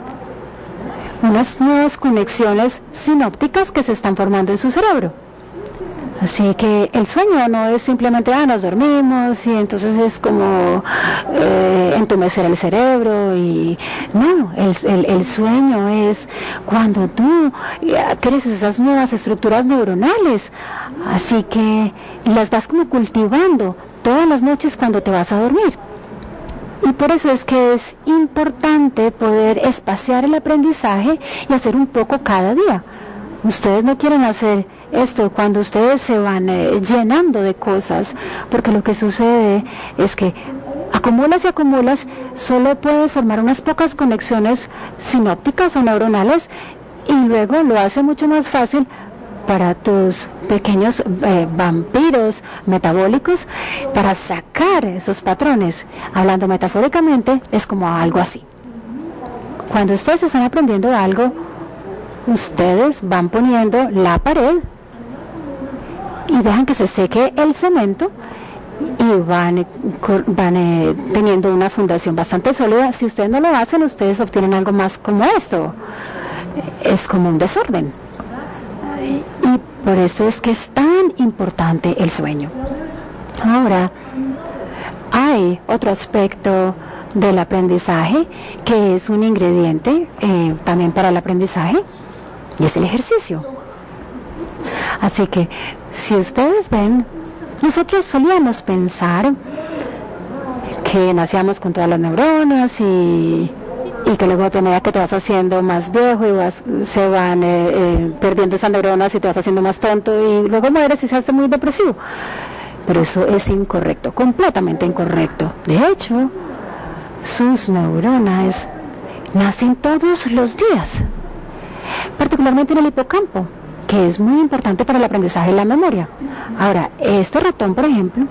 unas nuevas conexiones sinápticas que se están formando en su cerebro. Así que el sueño no es simplemente, nos dormimos y entonces es como entumecer el cerebro, y no, el sueño es cuando tú crees esas nuevas estructuras neuronales, así que las vas como cultivando todas las noches cuando te vas a dormir. Y por eso es que es importante poder espaciar el aprendizaje y hacer un poco cada día. Ustedes no quieren hacer esto cuando ustedes se van llenando de cosas, porque lo que sucede es que acumulas y acumulas, solo puedes formar unas pocas conexiones sinápticas o neuronales, y luego lo hace mucho más fácil para tus pequeños vampiros metabólicos para sacar esos patrones. Hablando metafóricamente, es como algo así. Cuando ustedes están aprendiendo algo, ustedes van poniendo la pared y dejan que se seque el cemento y van teniendo una fundación bastante sólida. Si ustedes no lo hacen, ustedes obtienen algo más como esto. Es como un desorden. Y por eso es que es tan importante el sueño. Ahora, hay otro aspecto del aprendizaje que es un ingrediente también para el aprendizaje, y es el ejercicio. Así que, si ustedes ven, nosotros solíamos pensar que nacíamos con todas las neuronas y que luego de medida que te vas haciendo más viejo y se van perdiendo esas neuronas y te vas haciendo más tonto y luego mueres y se hace muy depresivo. Pero eso es incorrecto, completamente incorrecto. De hecho, sus neuronas nacen todos los días, particularmente en el hipocampo, que es muy importante para el aprendizaje y la memoria. Ahora, este ratón, por ejemplo,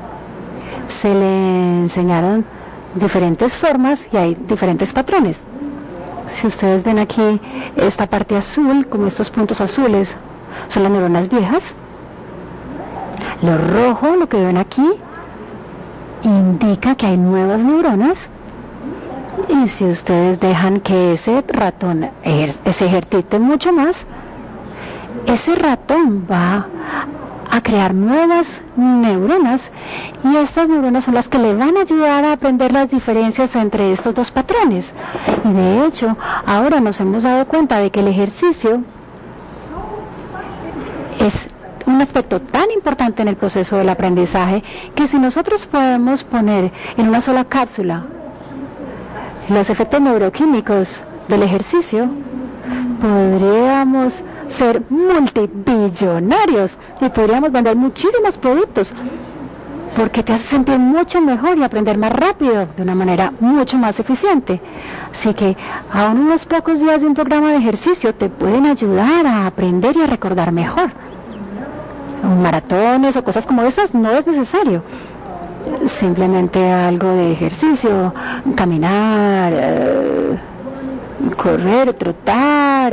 se le enseñaron diferentes formas y hay diferentes patrones. Si ustedes ven aquí esta parte azul, como estos puntos azules, son las neuronas viejas. Lo rojo, lo que ven aquí, indica que hay nuevas neuronas. Y si ustedes dejan que ese ratón se ejercite mucho más, ese ratón va a crear nuevas neuronas, y estas neuronas son las que le van a ayudar a aprender las diferencias entre estos dos patrones. Y de hecho, ahora nos hemos dado cuenta de que el ejercicio es un aspecto tan importante en el proceso del aprendizaje, que si nosotros podemos poner en una sola cápsula los efectos neuroquímicos del ejercicio, podríamos ser multibillonarios y podríamos vender muchísimos productos, porque te hace sentir mucho mejor y aprender más rápido, de una manera mucho más eficiente. Así que aún unos pocos días de un programa de ejercicio te pueden ayudar a aprender y a recordar mejor. Maratones o cosas como esas no es necesario. Simplemente algo de ejercicio, caminar, correr, trotar,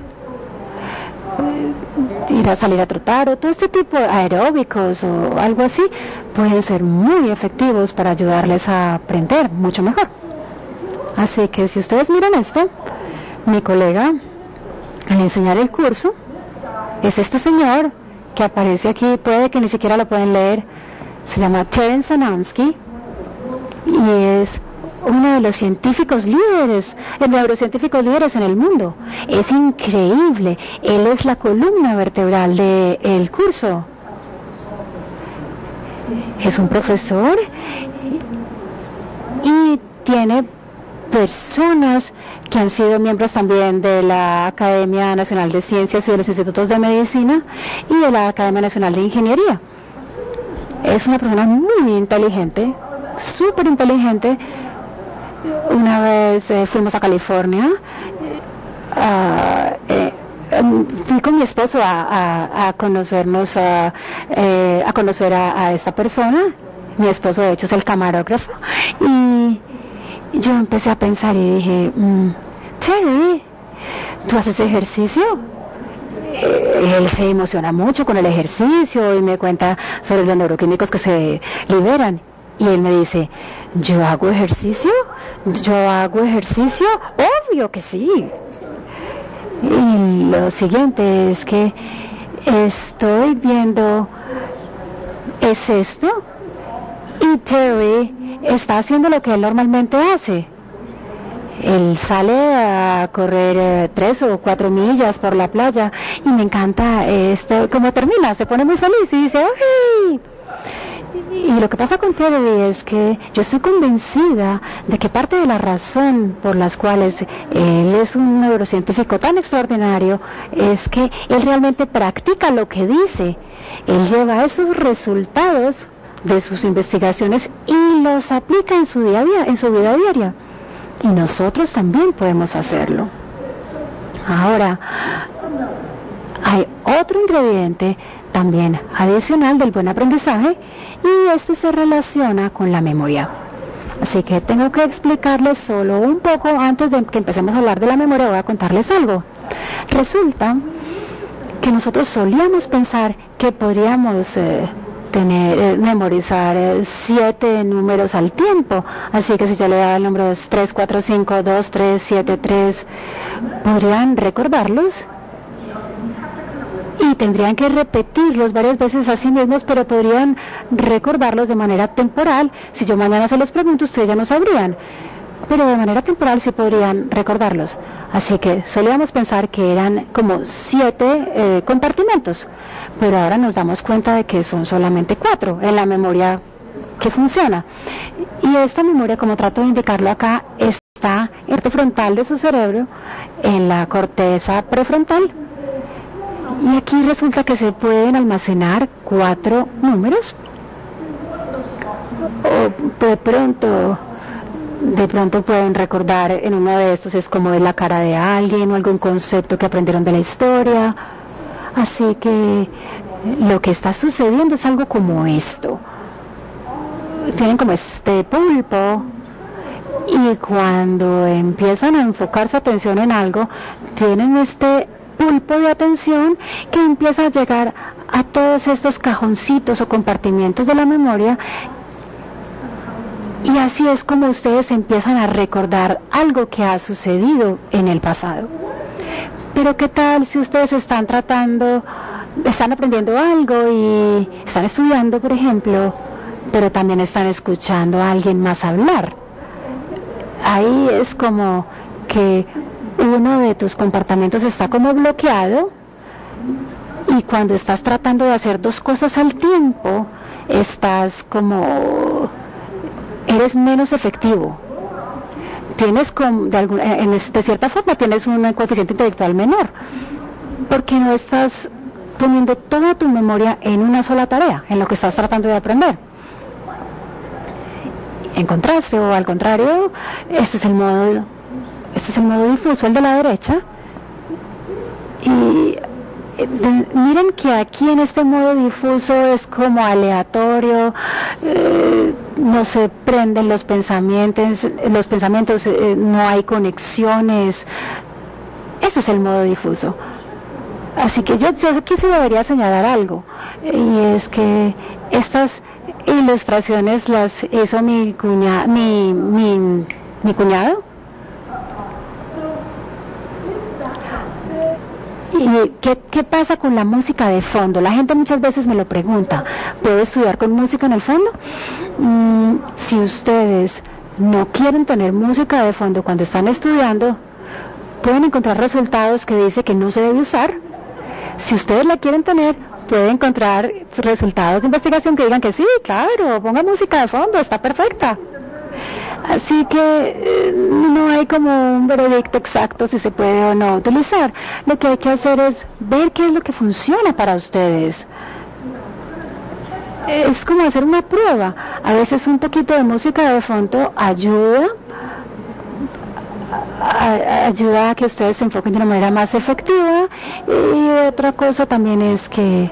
ir a salir a trotar o todo este tipo de aeróbicos o algo así pueden ser muy efectivos para ayudarles a aprender mucho mejor. Así que si ustedes miran esto, mi colega al enseñar el curso es este señor que aparece aquí, puede que ni siquiera lo pueden leer, se llama Terence Anonsky y es uno de los científicos líderes, neurocientíficos líderes en el mundo. Es increíble, él es la columna vertebral del curso. Es un profesor y tiene personas que han sido miembros también de la Academia Nacional de Ciencias y de los Institutos de Medicina y de la Academia Nacional de Ingeniería. Es una persona muy inteligente, súper inteligente. Una vez fuimos a California, fui con mi esposo a conocernos, a conocer a esta persona. Mi esposo de hecho es el camarógrafo y yo empecé a pensar y dije, Terry, ¿tú haces ejercicio? Él se emociona mucho con el ejercicio y me cuenta sobre los neuroquímicos que se liberan. Y él me dice, ¿yo hago ejercicio? ¿Yo hago ejercicio? Obvio que sí. Y lo siguiente es que estoy viendo, ¿es esto? Y Terry está haciendo lo que él normalmente hace. Él sale a correr 3 o 4 millas por la playa y me encanta cómo termina, se pone muy feliz y dice, ¡ay! Y lo que pasa con Terry es que yo estoy convencida de que parte de la razón por las cuales él es un neurocientífico tan extraordinario es que él realmente practica lo que dice. Él lleva esos resultados de sus investigaciones y los aplica en su día a día, en su vida diaria. Y nosotros también podemos hacerlo. Ahora, hay otro ingrediente también adicional del buen aprendizaje y este se relaciona con la memoria. Así que tengo que explicarles solo un poco antes de que empecemos a hablar de la memoria. Voy a contarles algo. Resulta que nosotros solíamos pensar que podríamos memorizar 7 números al tiempo. Así que si yo le daba el número 3, 4, 5, 2, 3, 7, 3, podrían recordarlos y tendrían que repetirlos varias veces a sí mismos, pero podrían recordarlos de manera temporal. Si yo mañana se los pregunto, ustedes ya no sabrían, pero de manera temporal sí podrían recordarlos. Así que solíamos pensar que eran como 7 compartimentos, pero ahora nos damos cuenta de que son solamente 4 en la memoria que funciona. Y esta memoria, como trato de indicarlo acá, está en la parte frontal de su cerebro, en la corteza prefrontal. Y aquí resulta que se pueden almacenar 4 números. O de pronto pueden recordar en uno de estos, es como de la cara de alguien o algún concepto que aprendieron de la historia. Así que lo que está sucediendo es algo como esto. Tienen como este pulpo y cuando empiezan a enfocar su atención en algo, tienen este pulpo de atención que empieza a llegar a todos estos cajoncitos o compartimientos de la memoria. Y así es como ustedes empiezan a recordar algo que ha sucedido en el pasado. Pero ¿qué tal si ustedes están aprendiendo algo y están estudiando, por ejemplo, pero también están escuchando a alguien más hablar? Ahí es como que uno de tus comportamientos está como bloqueado y cuando estás tratando de hacer 2 cosas al tiempo, eres menos efectivo. tienes de cierta forma tienes un coeficiente intelectual menor, porque no estás poniendo toda tu memoria en una sola tarea, en lo que estás tratando de aprender. En contraste, o al contrario, este es el modo difuso, el de la derecha. Y miren que aquí en este modo difuso es como aleatorio, no se prenden los pensamientos, no hay conexiones. Este es el modo difuso. Así que yo aquí sí debería señalar algo, y es que estas ilustraciones las hizo mi cuñado. ¿Y qué pasa con la música de fondo? La gente muchas veces me lo pregunta. ¿Puedo estudiar con música en el fondo? Si ustedes no quieren tener música de fondo cuando están estudiando, pueden encontrar resultados que dice que no se debe usar. Si ustedes la quieren tener, pueden encontrar resultados de investigación que digan que sí, claro, ponga música de fondo, está perfecta. Así que no hay como un veredicto exacto si se puede o no utilizar. Lo que hay que hacer es ver qué es lo que funciona para ustedes. Es como hacer una prueba. A veces un poquito de música de fondo ayuda a que ustedes se enfoquen de una manera más efectiva, y otra cosa también es que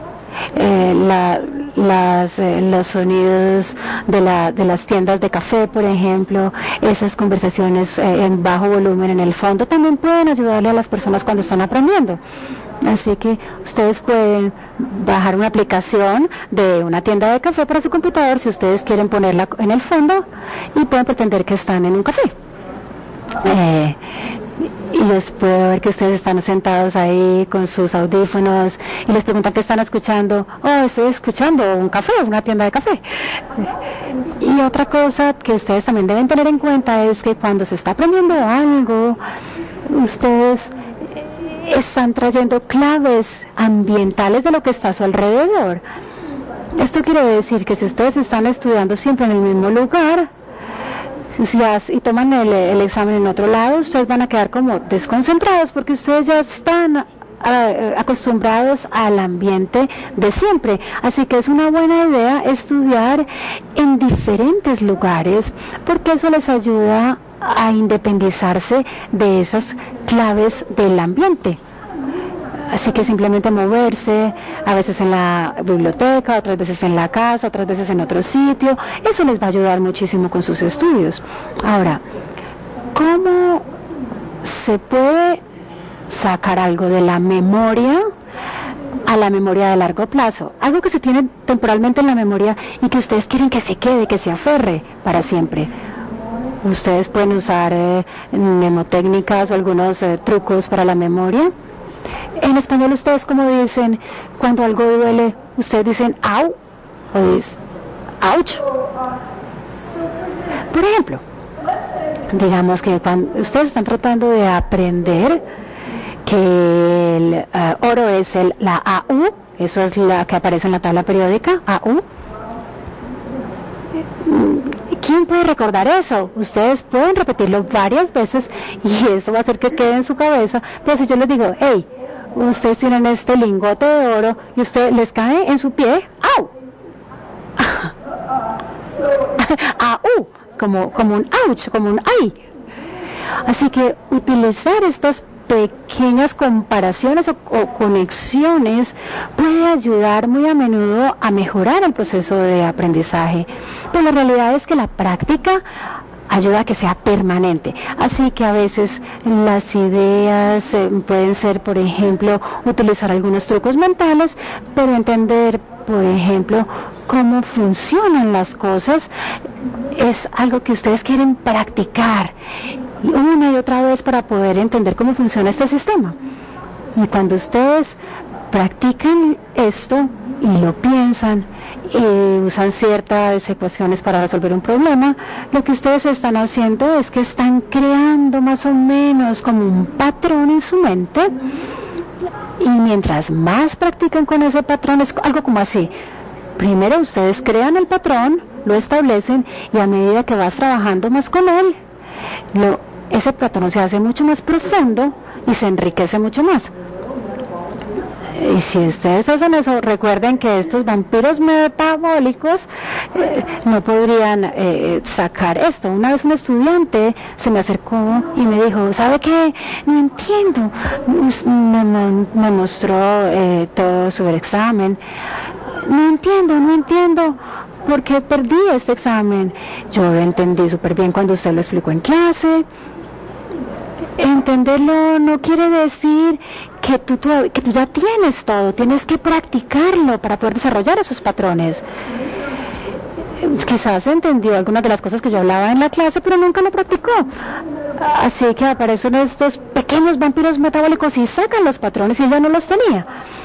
los sonidos de las tiendas de café, por ejemplo, esas conversaciones en bajo volumen en el fondo también pueden ayudarle a las personas cuando están aprendiendo. Así que ustedes pueden bajar una aplicación de una tienda de café para su computador si ustedes quieren ponerla en el fondo, y pueden pretender que están en un café. Y les puedo ver que ustedes están sentados ahí con sus audífonos y les preguntan qué están escuchando. Oh, estoy escuchando un café, una tienda de café. Y otra cosa que ustedes también deben tener en cuenta es que cuando se está aprendiendo algo, ustedes están trayendo claves ambientales de lo que está a su alrededor. Esto quiere decir que si ustedes están estudiando siempre en el mismo lugar y toman el examen en otro lado, ustedes van a quedar como desconcentrados porque ustedes ya están acostumbrados al ambiente de siempre. Así que es una buena idea estudiar en diferentes lugares, porque eso les ayuda a independizarse de esas claves del ambiente. Así que simplemente moverse, a veces en la biblioteca, otras veces en la casa, otras veces en otro sitio, eso les va a ayudar muchísimo con sus estudios. Ahora, ¿cómo se puede sacar algo de la memoria a la memoria de largo plazo? Algo que se tiene temporalmente en la memoria y que ustedes quieren que se quede, que se aferre para siempre. Ustedes pueden usar mnemotécnicas o algunos trucos para la memoria. En español, ustedes como dicen cuando algo duele, ustedes dicen au o dicen ouch. Por ejemplo, digamos que cuando ustedes están tratando de aprender que el oro es la AU, eso es la que aparece en la tabla periódica, AU. ¿Quién puede recordar eso? Ustedes pueden repetirlo varias veces y eso va a hacer que quede en su cabeza. Pero si yo les digo, hey, ustedes tienen este lingote de oro y usted les cae en su pie, ¡au! ¡Au! Como un ouch, como un ay. Así que utilizar estas pequeñas comparaciones o conexiones puede ayudar muy a menudo a mejorar el proceso de aprendizaje. Pero la realidad es que la práctica ayuda a que sea permanente. Así que a veces las ideas pueden ser, por ejemplo, utilizar algunos trucos mentales, pero entender, por ejemplo, cómo funcionan las cosas es algo que ustedes quieren practicar una y otra vez para poder entender cómo funciona este sistema. Y cuando ustedes practican esto y lo piensan y usan ciertas ecuaciones para resolver un problema, lo que ustedes están haciendo es que están creando más o menos como un patrón en su mente, y mientras más practican con ese patrón, es algo como así. Primero ustedes crean el patrón, lo establecen, y a medida que vas trabajando más con él, ese patrón se hace mucho más profundo y se enriquece mucho más. Y si ustedes hacen eso, recuerden que estos vampiros metabólicos no podrían sacar esto. Una vez un estudiante se me acercó y me dijo, ¿sabe qué? No entiendo. Me mostró todo sobre el examen. No entiendo. ¿Por qué perdí este examen? Yo lo entendí súper bien cuando usted lo explicó en clase. Entenderlo no quiere decir que tú ya tienes todo, tienes que practicarlo para poder desarrollar esos patrones. Quizás entendió algunas de las cosas que yo hablaba en la clase, pero nunca lo practicó. Así que aparecen estos pequeños vampiros metabólicos y sacan los patrones y ella no los tenía.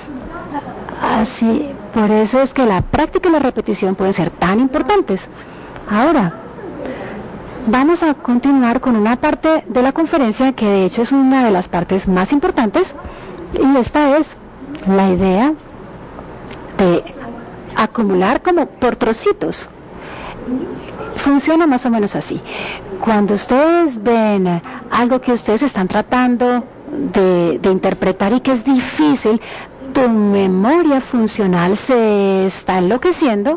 Así, por eso es que la práctica y la repetición pueden ser tan importantes. Ahora, vamos a continuar con una parte de la conferencia que de hecho es una de las partes más importantes, y esta es la idea de acumular como por trocitos. Funciona más o menos así. Cuando ustedes ven algo que ustedes están tratando de interpretar y que es difícil, tu memoria funcional se está enloqueciendo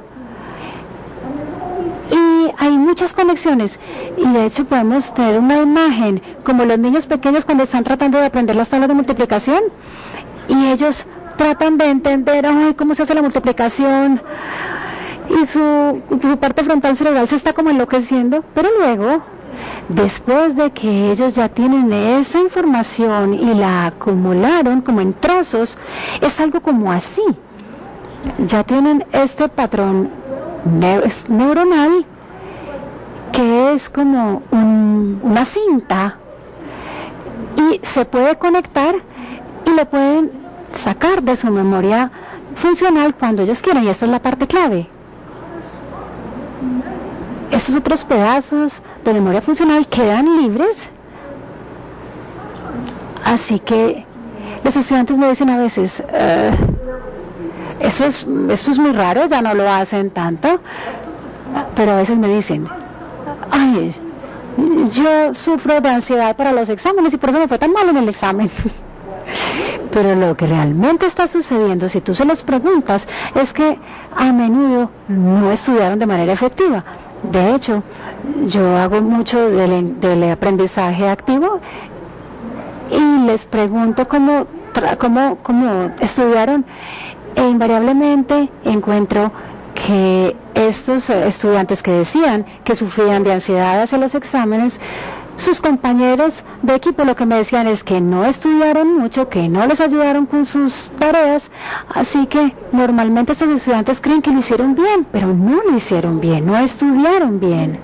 y hay muchas conexiones, y de hecho podemos tener una imagen como los niños pequeños cuando están tratando de aprender las tablas de multiplicación y ellos tratan de entender cómo se hace la multiplicación y su parte frontal cerebral se está como enloqueciendo, pero luego, después de que ellos ya tienen esa información y la acumularon como en trozos, es algo como así. Ya tienen este patrón neuronal que es como una cinta y se puede conectar y lo pueden sacar de su memoria funcional cuando ellos quieran, y esta es la parte clave. Estos otros pedazos de memoria funcional quedan libres, así que los estudiantes me dicen a veces, esto es muy raro, ya no lo hacen tanto, pero a veces me dicen, ay, yo sufro de ansiedad para los exámenes y por eso me fue tan mal en el examen. Pero lo que realmente está sucediendo, si tú se los preguntas, es que a menudo no estudiaron de manera efectiva. De hecho, yo hago mucho del aprendizaje activo y les pregunto cómo estudiaron, e invariablemente encuentro que estos estudiantes que decían que sufrían de ansiedad hacia los exámenes, sus compañeros de equipo lo que me decían es que no estudiaron mucho, que no les ayudaron con sus tareas, así que normalmente estos estudiantes creen que lo hicieron bien, pero no lo hicieron bien, no estudiaron bien.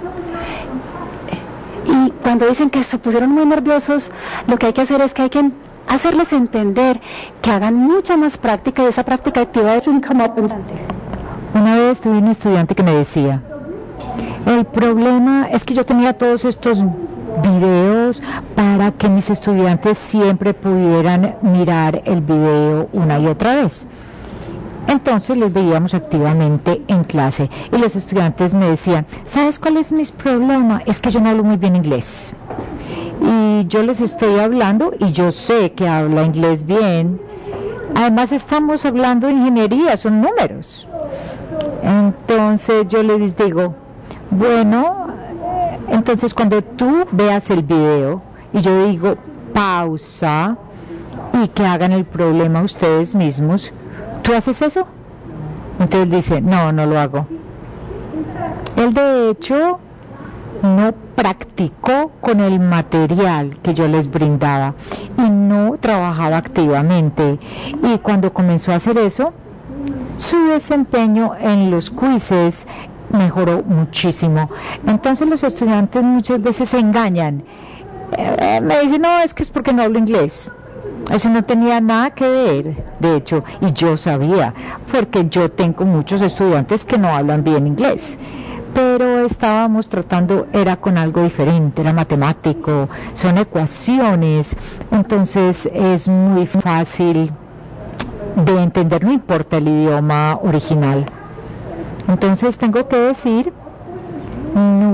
Y cuando dicen que se pusieron muy nerviosos, lo que hay que hacer es que hay que hacerles entender que hagan mucha más práctica, y esa práctica activa es Una vez tuve un estudiante que me decía, el problema es que yo tenía todos estos videos para que mis estudiantes siempre pudieran mirar el video una y otra vez. Entonces los veíamos activamente en clase y los estudiantes me decían, ¿sabes cuál es mi problema? Es que yo no hablo muy bien inglés. Y yo les estoy hablando y yo sé que habla inglés bien. Además estamos hablando de ingeniería, son números. Entonces yo les digo, bueno, entonces cuando tú veas el video y yo digo pausa y que hagan el problema ustedes mismos, ¿tú haces eso? Entonces dice, no lo hago. Él de hecho no practicó con el material que yo les brindaba y no trabajaba activamente, y cuando comenzó a hacer eso, su desempeño en los quizzes mejoró muchísimo. Entonces los estudiantes muchas veces se engañan, me dicen, no, es que es porque no hablo inglés. Eso no tenía nada que ver, de hecho, y yo sabía, porque yo tengo muchos estudiantes que no hablan bien inglés, pero estábamos tratando, era con algo diferente, era matemático, son ecuaciones, entonces es muy fácil de entender, no importa el idioma original. Entonces tengo que decir,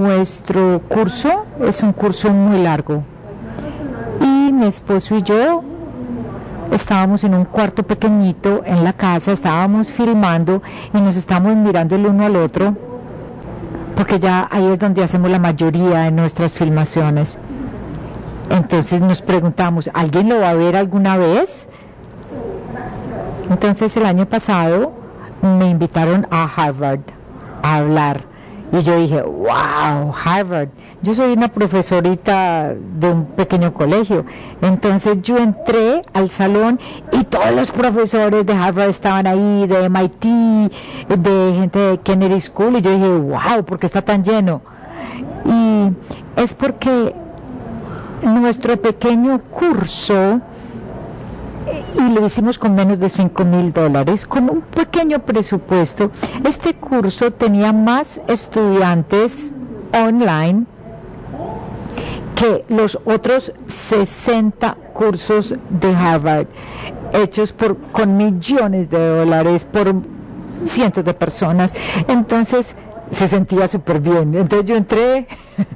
nuestro curso es un curso muy largo y mi esposo y yo estábamos en un cuarto pequeñito en la casa, estábamos filmando y nos estábamos mirando el uno al otro, porque ya ahí es donde hacemos la mayoría de nuestras filmaciones. Entonces nos preguntamos, ¿alguien lo va a ver alguna vez? Entonces el año pasado me invitaron a Harvard a hablar y yo dije, wow, Harvard. Yo soy una profesorita de un pequeño colegio, entonces yo entré al salón y todos los profesores de Harvard estaban ahí, de MIT, de gente de Kennedy School, y yo dije, wow, ¿por qué está tan lleno? Y es porque nuestro pequeño curso, y lo hicimos con menos de $5,000, con un pequeño presupuesto. Este curso tenía más estudiantes online que los otros 60 cursos de Harvard, hechos con millones de dólares, por cientos de personas. Entonces se sentía súper bien. Entonces yo entré,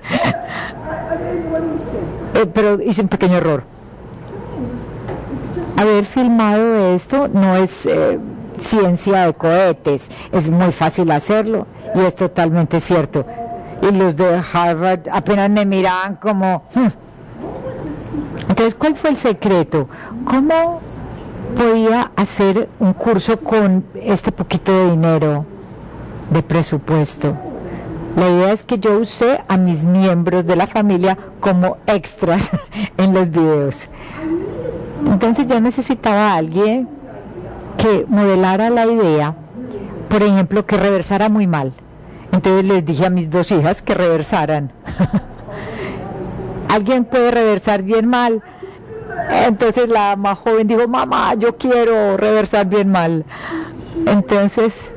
pero hice un pequeño error. Haber filmado esto no es ciencia de cohetes, es muy fácil hacerlo y es totalmente cierto. Y los de Harvard apenas me miraban como... Entonces, ¿cuál fue el secreto? ¿Cómo podía hacer un curso con este poquito de dinero de presupuesto? La idea es que yo usé a mis miembros de la familia como extras en los videos. Entonces yo necesitaba a alguien que modelara la idea, por ejemplo, que reversara muy mal. Entonces les dije a mis dos hijas que reversaran. ¿Alguien puede reversar bien mal? Entonces la más joven dijo, mamá, yo quiero reversar bien mal. Entonces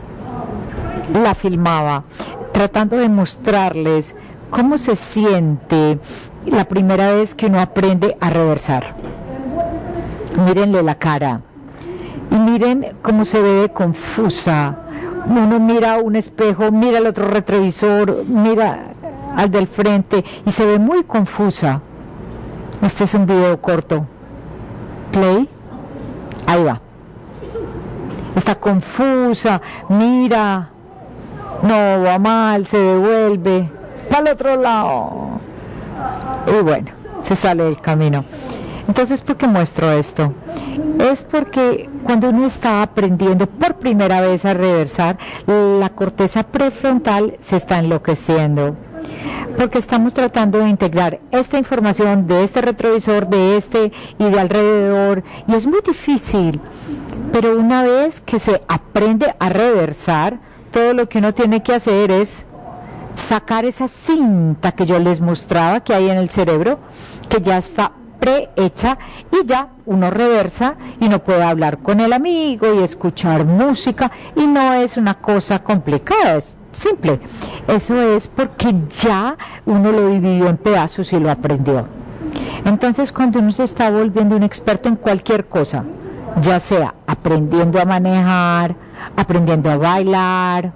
la filmaba, tratando de mostrarles cómo se siente la primera vez que uno aprende a reversar. Mírenle la cara y miren cómo se ve de confusa. Uno mira un espejo, mira el otro retrovisor, mira al del frente y se ve muy confusa. Este es un video corto. Play. Ahí va. Está confusa, mira, no, va mal, se devuelve para el otro lado y bueno, se sale del camino. Entonces, ¿por qué muestro esto? Es porque cuando uno está aprendiendo por primera vez a reversar, la corteza prefrontal se está enloqueciendo, porque estamos tratando de integrar esta información de este retrovisor, de este y de alrededor, y es muy difícil, pero una vez que se aprende a reversar, todo lo que uno tiene que hacer es sacar esa cinta que yo les mostraba que hay en el cerebro, que ya está prehecha, y ya uno reversa y uno puede hablar con el amigo y escuchar música, y no es una cosa complicada, es simple. Eso es porque ya uno lo dividió en pedazos y lo aprendió. Entonces, cuando uno se está volviendo un experto en cualquier cosa, ya sea aprendiendo a manejar, aprendiendo a bailar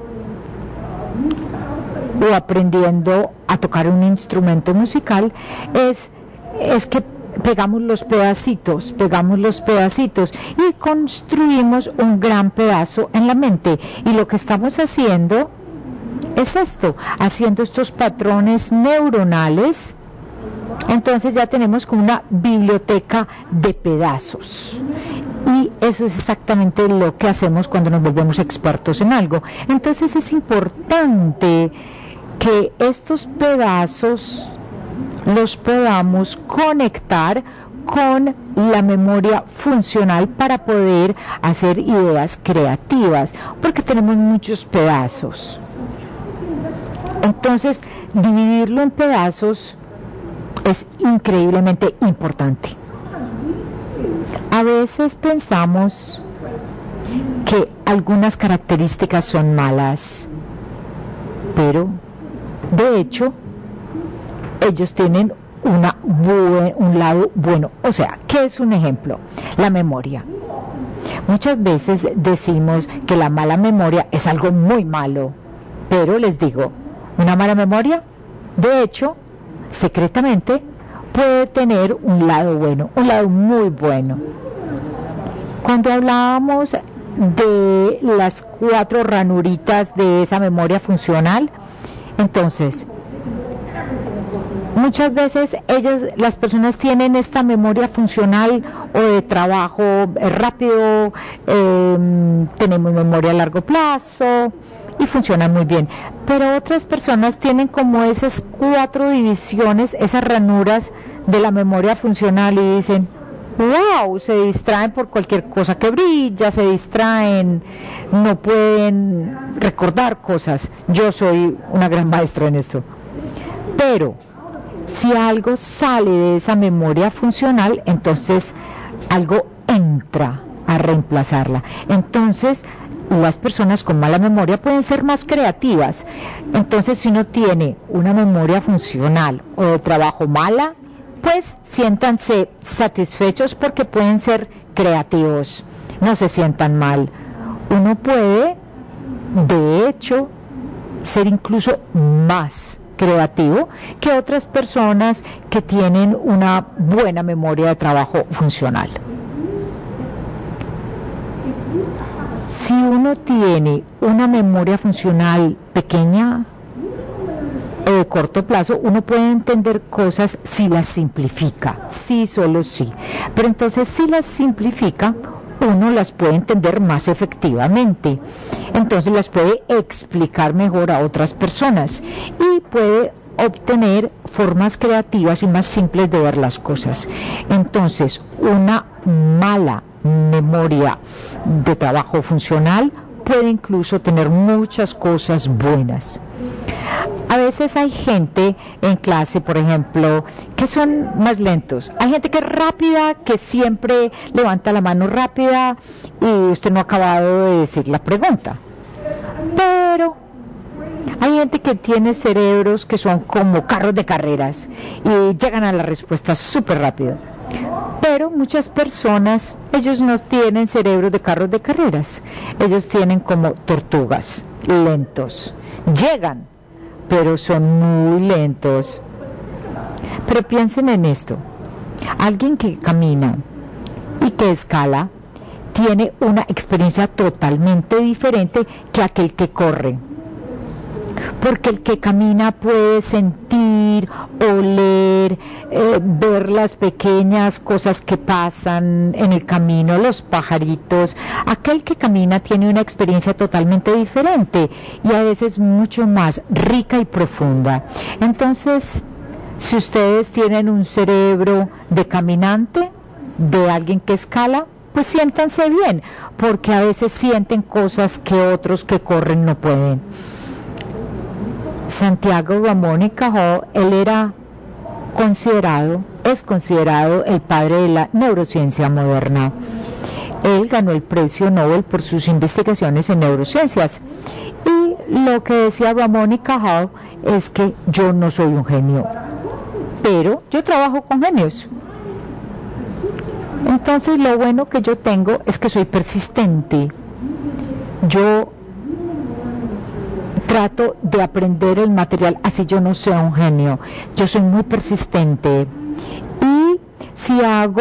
o aprendiendo a tocar un instrumento musical, es que pegamos los pedacitos y construimos un gran pedazo en la mente. Y lo que estamos haciendo es esto, haciendo estos patrones neuronales. Entonces ya tenemos como una biblioteca de pedazos. Y eso es exactamente lo que hacemos cuando nos volvemos expertos en algo. Entonces es importante que estos pedazos los podamos conectar con la memoria funcional para poder hacer ideas creativas, porque tenemos muchos pedazos. Entonces, dividirlo en pedazos es increíblemente importante. A veces pensamos que algunas características son malas, pero de hecho ellos tienen un lado bueno. O sea, ¿qué es un ejemplo? La memoria. Muchas veces decimos que la mala memoria es algo muy malo, pero les digo, una mala memoria, de hecho, secretamente, puede tener un lado bueno, un lado muy bueno. Cuando hablábamos de las 4 ranuritas de esa memoria funcional, entonces, muchas veces las personas tienen esta memoria funcional o de trabajo rápido, tenemos memoria a largo plazo y funciona muy bien. Pero otras personas tienen como esas 4 divisiones, esas ranuras de la memoria funcional y dicen, wow, se distraen por cualquier cosa que brilla, se distraen, no pueden recordar cosas. Yo soy una gran maestra en esto. Pero si algo sale de esa memoria funcional, entonces algo entra a reemplazarla. Entonces, las personas con mala memoria pueden ser más creativas. Entonces, si uno tiene una memoria funcional o de trabajo mala, pues siéntanse satisfechos porque pueden ser creativos. No se sientan mal. Uno puede, de hecho, ser incluso más creativo que otras personas que tienen una buena memoria de trabajo funcional. Si uno tiene una memoria funcional pequeña o de corto plazo, uno puede entender cosas si las simplifica, sí, solo sí. Pero entonces si las simplifica, uno las puede entender más efectivamente. Entonces las puede explicar mejor a otras personas y puede obtener formas creativas y más simples de ver las cosas. Entonces, una mala memoria de trabajo funcional puede incluso tener muchas cosas buenas. A veces hay gente en clase, por ejemplo, que son más lentos. Hay gente que es rápida, que siempre levanta la mano rápida y usted no ha acabado de decir la pregunta. Pero hay gente que tiene cerebros que son como carros de carreras y llegan a la respuesta súper rápido. Pero muchas personas, ellos no tienen cerebros de carros de carreras. Ellos tienen como tortugas, lentos. Llegan, pero son muy lentos. Pero piensen en esto. Alguien que camina y que escala tiene una experiencia totalmente diferente que aquel que corre. Porque el que camina puede sentir, oler, ver las pequeñas cosas que pasan en el camino, los pajaritos. Aquel que camina tiene una experiencia totalmente diferente y a veces mucho más rica y profunda. Entonces, si ustedes tienen un cerebro de caminante, de alguien que escala, pues siéntanse bien, porque a veces sienten cosas que otros que corren no pueden. Santiago Ramón y Cajal, él es considerado el padre de la neurociencia moderna. Él ganó el premio Nobel por sus investigaciones en neurociencias. Y lo que decía Ramón y Cajal es que yo no soy un genio, pero yo trabajo con genios. Entonces lo bueno que yo tengo es que soy persistente. Yo trato de aprender el material, así yo no sea un genio. Yo soy muy persistente. Y si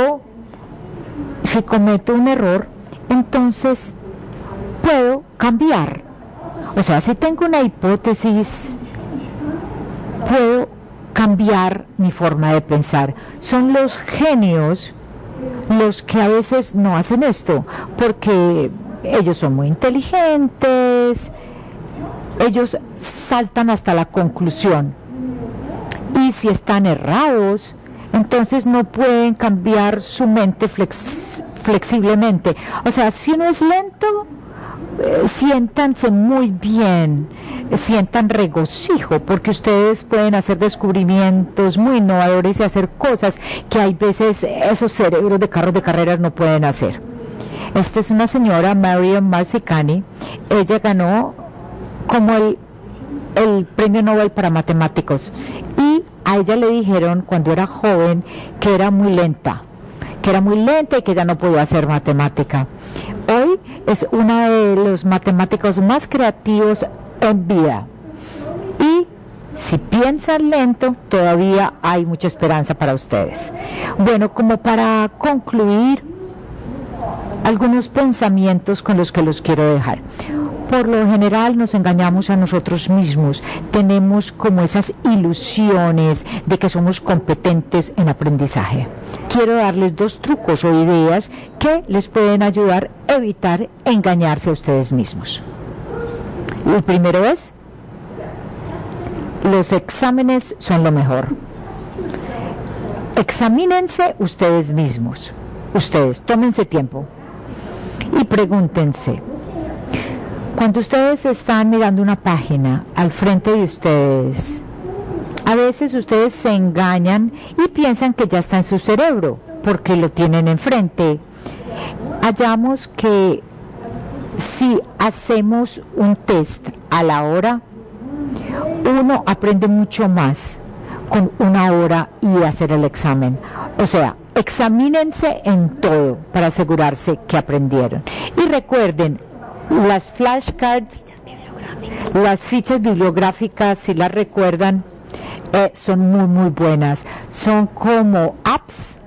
cometo un error, entonces puedo cambiar. O sea, si tengo una hipótesis, puedo cambiar mi forma de pensar. Son los genios los que a veces no hacen esto, porque ellos son muy inteligentes, ellos saltan hasta la conclusión, y si están errados, entonces no pueden cambiar su mente flexiblemente. O sea, si uno es lento, siéntanse muy bien, sientan regocijo, porque ustedes pueden hacer descubrimientos muy innovadores y hacer cosas que hay veces esos cerebros de carros de carreras no pueden hacer. Esta es una señora, Marion Mazzucati. Ella ganó como el premio Nobel para matemáticos, y a ella le dijeron cuando era joven que era muy lenta y que ya no podía hacer matemática. Hoy es una de los matemáticos más creativos en vida, y Si piensan lento, todavía hay mucha esperanza para ustedes. Bueno, como para concluir, algunos pensamientos con los que los quiero dejar. Por lo general nos engañamos a nosotros mismos, tenemos como esas ilusiones de que somos competentes en aprendizaje. Quiero darles 2 trucos o ideas que les pueden ayudar a evitar engañarse a ustedes mismos. El primero es: los exámenes son lo mejor. Examínense ustedes mismos. Ustedes, tómense tiempo y pregúntense. Cuando ustedes están mirando una página al frente de ustedes, a veces ustedes se engañan y piensan que ya está en su cerebro porque lo tienen enfrente. Hallamos que si hacemos un test a la hora, uno aprende mucho más con 1 hora y hacer el examen. O sea, examínense en todo para asegurarse que aprendieron. Y recuerden, las flashcards, las fichas bibliográficas, si las recuerdan, son muy muy buenas. Son como apps,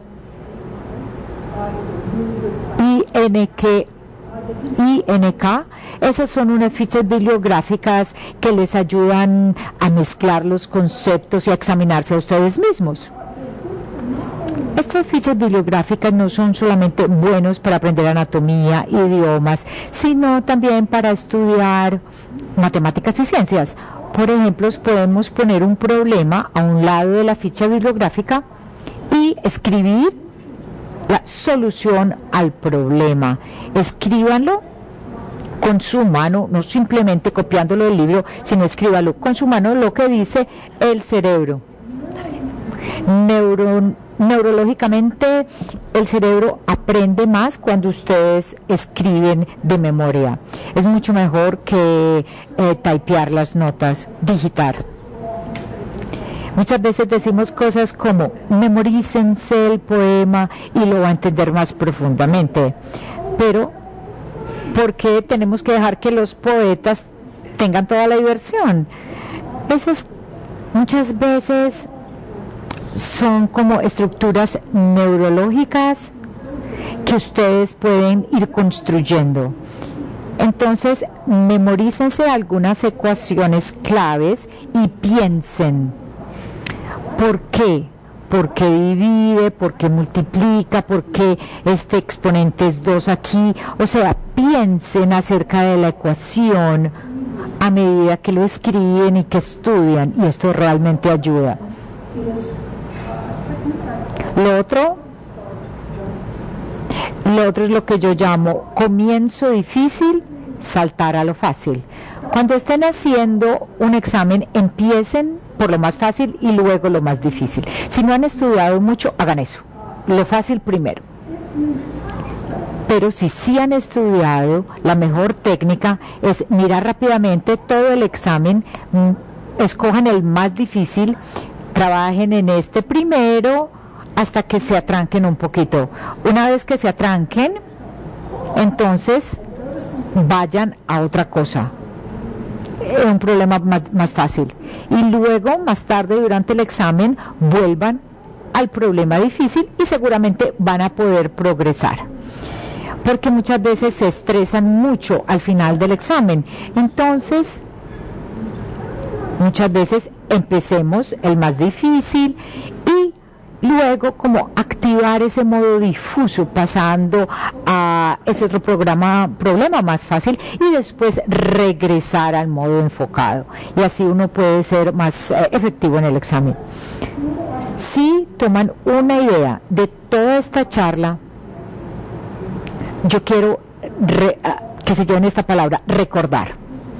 INK. Esas son unas fichas bibliográficas que les ayudan a mezclar los conceptos y a examinarse a ustedes mismos. Estas fichas bibliográficas no son solamente buenos para aprender anatomía, idiomas, sino también para estudiar matemáticas y ciencias. Por ejemplo, podemos poner un problema a un lado de la ficha bibliográfica y escribir la solución al problema. Escríbanlo con su mano, no simplemente copiándolo del libro, sino escríbalo con su mano lo que dice el cerebro. Neurológicamente, el cerebro aprende más cuando ustedes escriben de memoria. Es mucho mejor que typear las notas, digitar. Muchas veces decimos cosas como: memorícense el poema y lo va a entender más profundamente. Pero, ¿por qué tenemos que dejar que los poetas tengan toda la diversión? Muchas veces son como estructuras neurológicas que ustedes pueden ir construyendo. Entonces, memorícense algunas ecuaciones claves y piensen: ¿por qué? ¿Por qué divide? ¿Por qué multiplica? ¿Por qué este exponente es 2 aquí? O sea, piensen acerca de la ecuación a medida que lo escriben y que estudian, y esto realmente ayuda. Lo otro es lo que yo llamo comienzo difícil, saltar a lo fácil. Cuando estén haciendo un examen, empiecen por lo más fácil y luego lo más difícil. Si no han estudiado mucho, hagan eso, lo fácil primero. Pero si sí han estudiado, la mejor técnica es mirar rápidamente todo el examen, escojan el más difícil, trabajen en este primero hasta que se atranquen un poquito. Una vez que se atranquen, entonces vayan a otra cosa, un problema más fácil, y luego más tarde durante el examen vuelvan al problema difícil y seguramente van a poder progresar, porque muchas veces se estresan mucho al final del examen. Entonces, muchas veces empecemos el más difícil y luego como activar ese modo difuso pasando a ese otro problema más fácil y después regresar al modo enfocado, y así uno puede ser más efectivo en el examen. Si toman una idea de toda esta charla, yo quiero que se lleven esta palabra: recordar.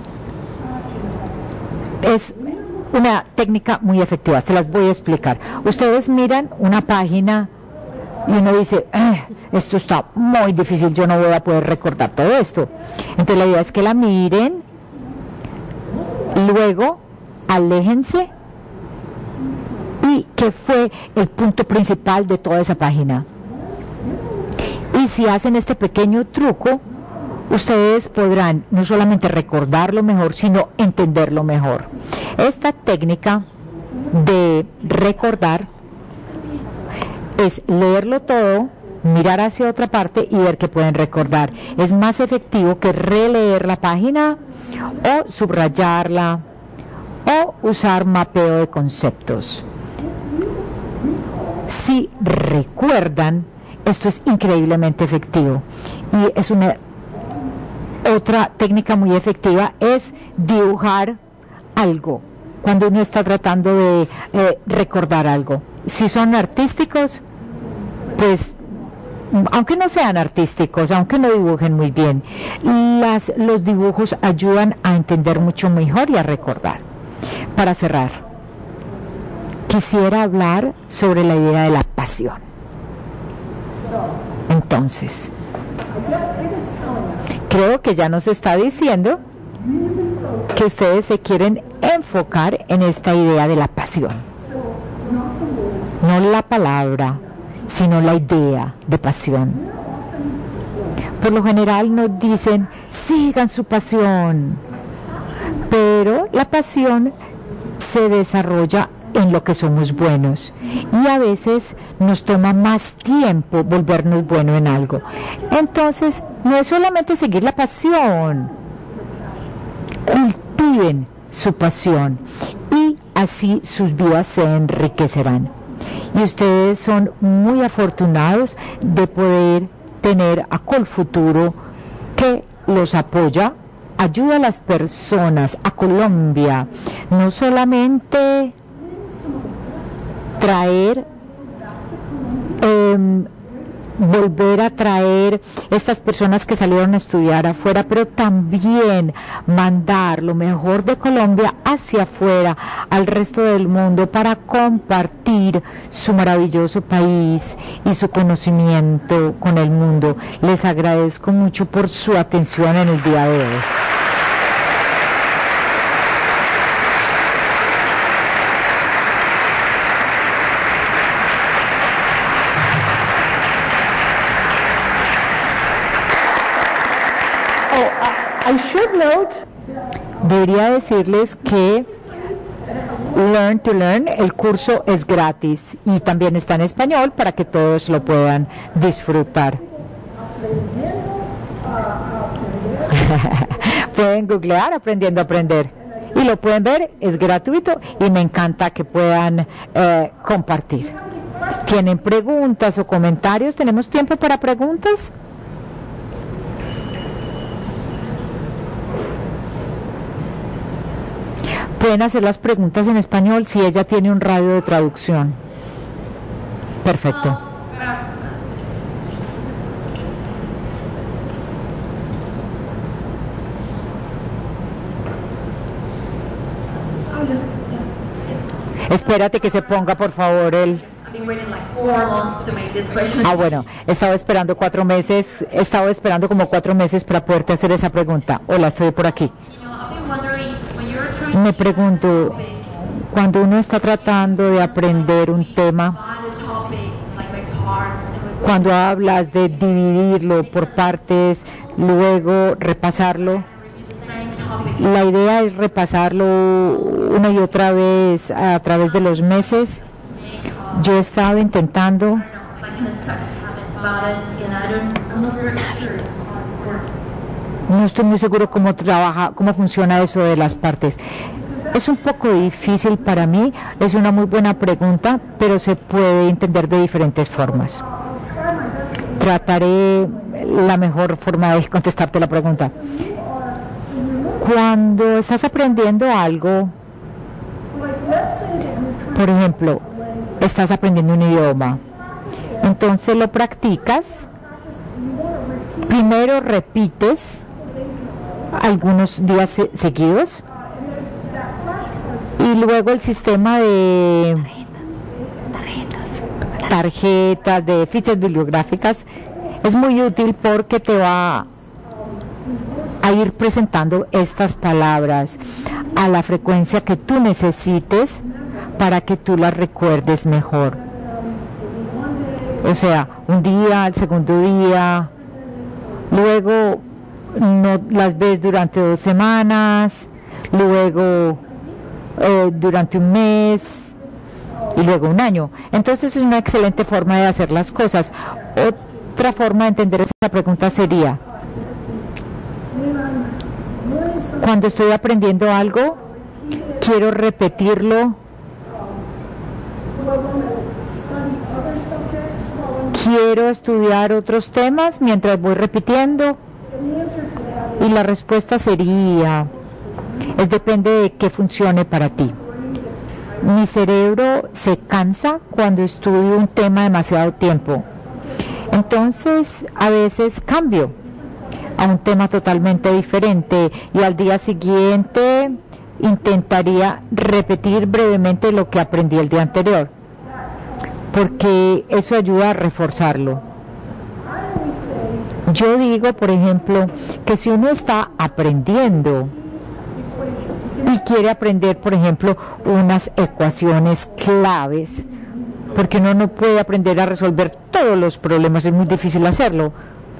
Es una técnica muy efectiva, se las voy a explicar. Ustedes miran una página y uno dice: esto está muy difícil, yo no voy a poder recordar todo esto. Entonces la idea es que la miren, luego aléjense y qué fue el punto principal de toda esa página. Y si hacen este pequeño truco, ustedes podrán no solamente recordarlo mejor, sino entenderlo mejor. Esta técnica de recordar es leerlo todo, mirar hacia otra parte y ver qué pueden recordar. Es más efectivo que releer la página o subrayarla o usar mapeo de conceptos. Si recuerdan, esto es increíblemente efectivo. Y es otra técnica muy efectiva es dibujar algo cuando uno está tratando de recordar algo. Si son artísticos, pues aunque no sean artísticos, aunque no dibujen muy bien, los dibujos ayudan a entender mucho mejor y a recordar. Para cerrar, quisiera hablar sobre la idea de la pasión. Entonces, creo que ya nos está diciendo que ustedes se quieren enfocar en esta idea de la pasión. No la palabra, sino la idea de pasión. Por lo general nos dicen, sigan su pasión, pero la pasión se desarrolla en lo que somos buenos y a veces nos toma más tiempo volvernos buenos en algo. Entonces, no es solamente seguir la pasión, cultiven su pasión y así sus vidas se enriquecerán. Y ustedes son muy afortunados de poder tener a Colfuturo que los apoya, ayuda a las personas, a Colombia, no solamente traer, volver a traer estas personas que salieron a estudiar afuera, pero también mandar lo mejor de Colombia hacia afuera, al resto del mundo, para compartir su maravilloso país y su conocimiento con el mundo. Les agradezco mucho por su atención en el día de hoy. I should note. Debería decirles que Learn to Learn, el curso es gratis y también está en español para que todos lo puedan disfrutar. Pueden googlear Aprendiendo a Aprender y lo pueden ver, es gratuito y me encanta que puedan compartir. ¿Tienen preguntas o comentarios? ¿Tenemos tiempo para preguntas? Pueden hacer las preguntas en español si ella tiene un radio de traducción. Perfecto. Espérate que se ponga, por favor, el... bueno, he estado esperando 4 meses, como 4 meses para poderte hacer esa pregunta. Hola, estoy por aquí. Me pregunto, cuando uno está tratando de aprender un tema, cuando hablas de dividirlo por partes, luego repasarlo, la idea es repasarlo una y otra vez a través de los meses. Yo he estado intentando. No estoy muy seguro cómo funciona eso de las partes. Es un poco difícil para mí, es una muy buena pregunta, pero se puede entender de diferentes formas. Trataré la mejor forma de contestarte la pregunta. Cuando estás aprendiendo algo, por ejemplo, estás aprendiendo un idioma, entonces lo practicas, primero repites algunos días seguidos y luego el sistema de tarjetas, de fichas bibliográficas es muy útil porque te va a ir presentando estas palabras a la frecuencia que tú necesites para que tú las recuerdes mejor. O sea, un día, el segundo día, luego no las ves durante 2 semanas, luego durante un mes y luego un año. Entonces es una excelente forma de hacer las cosas. Otra forma de entender esa pregunta sería, cuando estoy aprendiendo algo, quiero repetirlo, quiero estudiar otros temas mientras voy repitiendo. Y la respuesta sería, depende de qué funcione para ti. Mi cerebro se cansa cuando estudio un tema demasiado tiempo. Entonces, a veces cambio a un tema totalmente diferente y al día siguiente intentaría repetir brevemente lo que aprendí el día anterior, porque eso ayuda a reforzarlo. Yo digo, por ejemplo, que si uno está aprendiendo y quiere aprender, por ejemplo, unas ecuaciones claves, porque uno no puede aprender a resolver todos los problemas, es muy difícil hacerlo.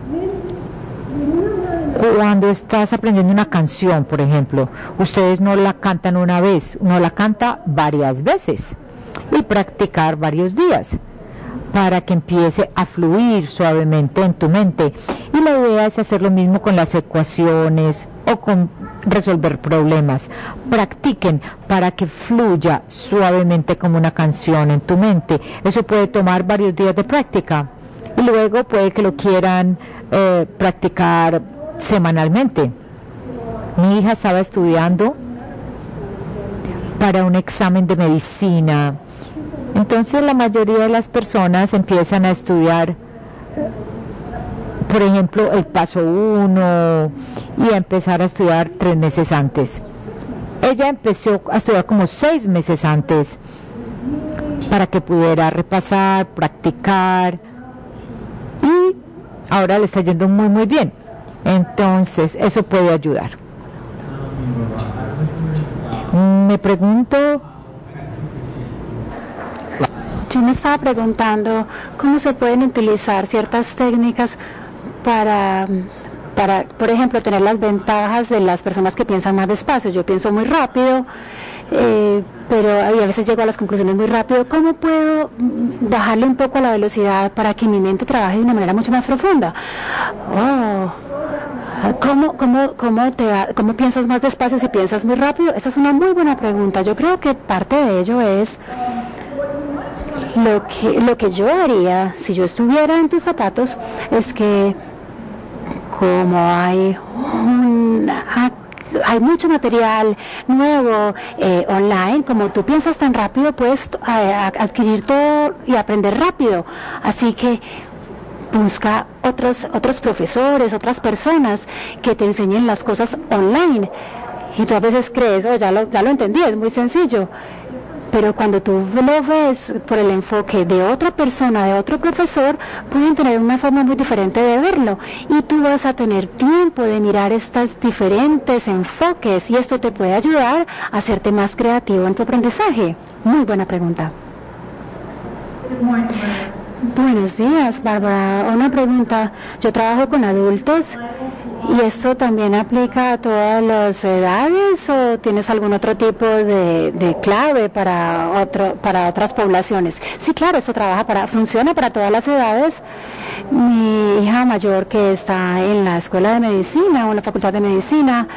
Cuando estás aprendiendo una canción, por ejemplo, ustedes no la cantan una vez, uno la canta varias veces y practicar varios días para que empiece a fluir suavemente en tu mente. Y la idea es hacer lo mismo con las ecuaciones o con resolver problemas. Practiquen para que fluya suavemente como una canción en tu mente. Eso puede tomar varios días de práctica y luego puede que lo quieran practicar semanalmente. Mi hija estaba estudiando para un examen de medicina. Entonces la mayoría de las personas empiezan a estudiar, por ejemplo, el paso 1 y a empezar a estudiar 3 meses antes. Ella empezó a estudiar como 6 meses antes para que pudiera repasar, practicar y ahora le está yendo muy muy bien. Entonces eso puede ayudar. Me pregunto, yo me estaba preguntando cómo se pueden utilizar ciertas técnicas para, por ejemplo, tener las ventajas de las personas que piensan más despacio. Yo pienso muy rápido, pero a veces llego a las conclusiones muy rápido. ¿Cómo puedo bajarle un poco a la velocidad para que mi mente trabaje de una manera mucho más profunda? ¿Cómo piensas más despacio si piensas muy rápido? Esa es una muy buena pregunta. Yo creo que parte de ello es lo que yo haría si yo estuviera en tus zapatos, es que como hay mucho material nuevo online, como tú piensas tan rápido, puedes adquirir todo y aprender rápido. Así que busca otros profesores, otras personas que te enseñen las cosas online. Y tú a veces crees, ya lo entendí, es muy sencillo. Pero cuando tú lo ves por el enfoque de otra persona, de otro profesor, pueden tener una forma muy diferente de verlo. Y tú vas a tener tiempo de mirar estos diferentes enfoques y esto te puede ayudar a hacerte más creativo en tu aprendizaje. Muy buena pregunta. Buenos días, Bárbara. Una pregunta. Yo trabajo con adultos y esto también aplica a todas las edades, o tienes algún otro tipo de clave para otras poblaciones. Sí, claro, esto funciona para todas las edades. Mi hija mayor, que está en la escuela de medicina o en la facultad de medicina,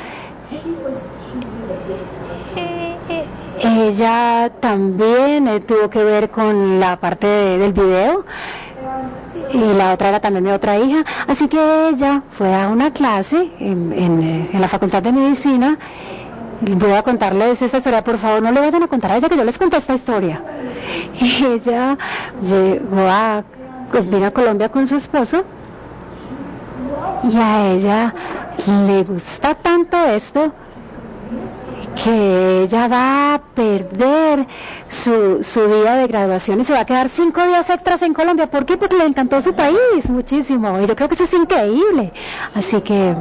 ella también tuvo que ver con la parte del video, y la otra era también mi otra hija, así que ella fue a una clase en la facultad de medicina. Voy a contarles esta historia, por favor, no le vayan a contar a ella que yo les conté esta historia. Y ella vino a Colombia con su esposo, y a ella le gusta tanto esto que ella va a perder su día de graduación y se va a quedar 5 días extras en Colombia. ¿Por qué? Porque le encantó su país muchísimo, y yo creo que eso es increíble. Así que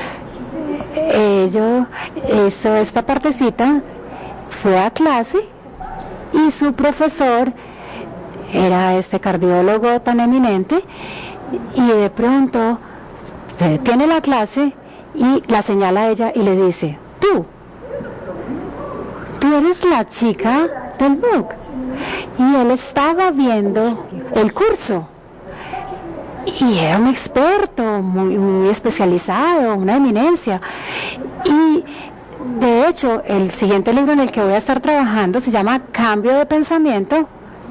esta partecita fue a clase y su profesor era este cardiólogo tan eminente, y de pronto se detiene la clase y la señala a ella y le dice: tú tú eres la chica del book. Y él estaba viendo el curso. Y era un experto, muy especializado, una eminencia. Y de hecho, el siguiente libro en el que voy a estar trabajando se llama Cambio de Pensamiento.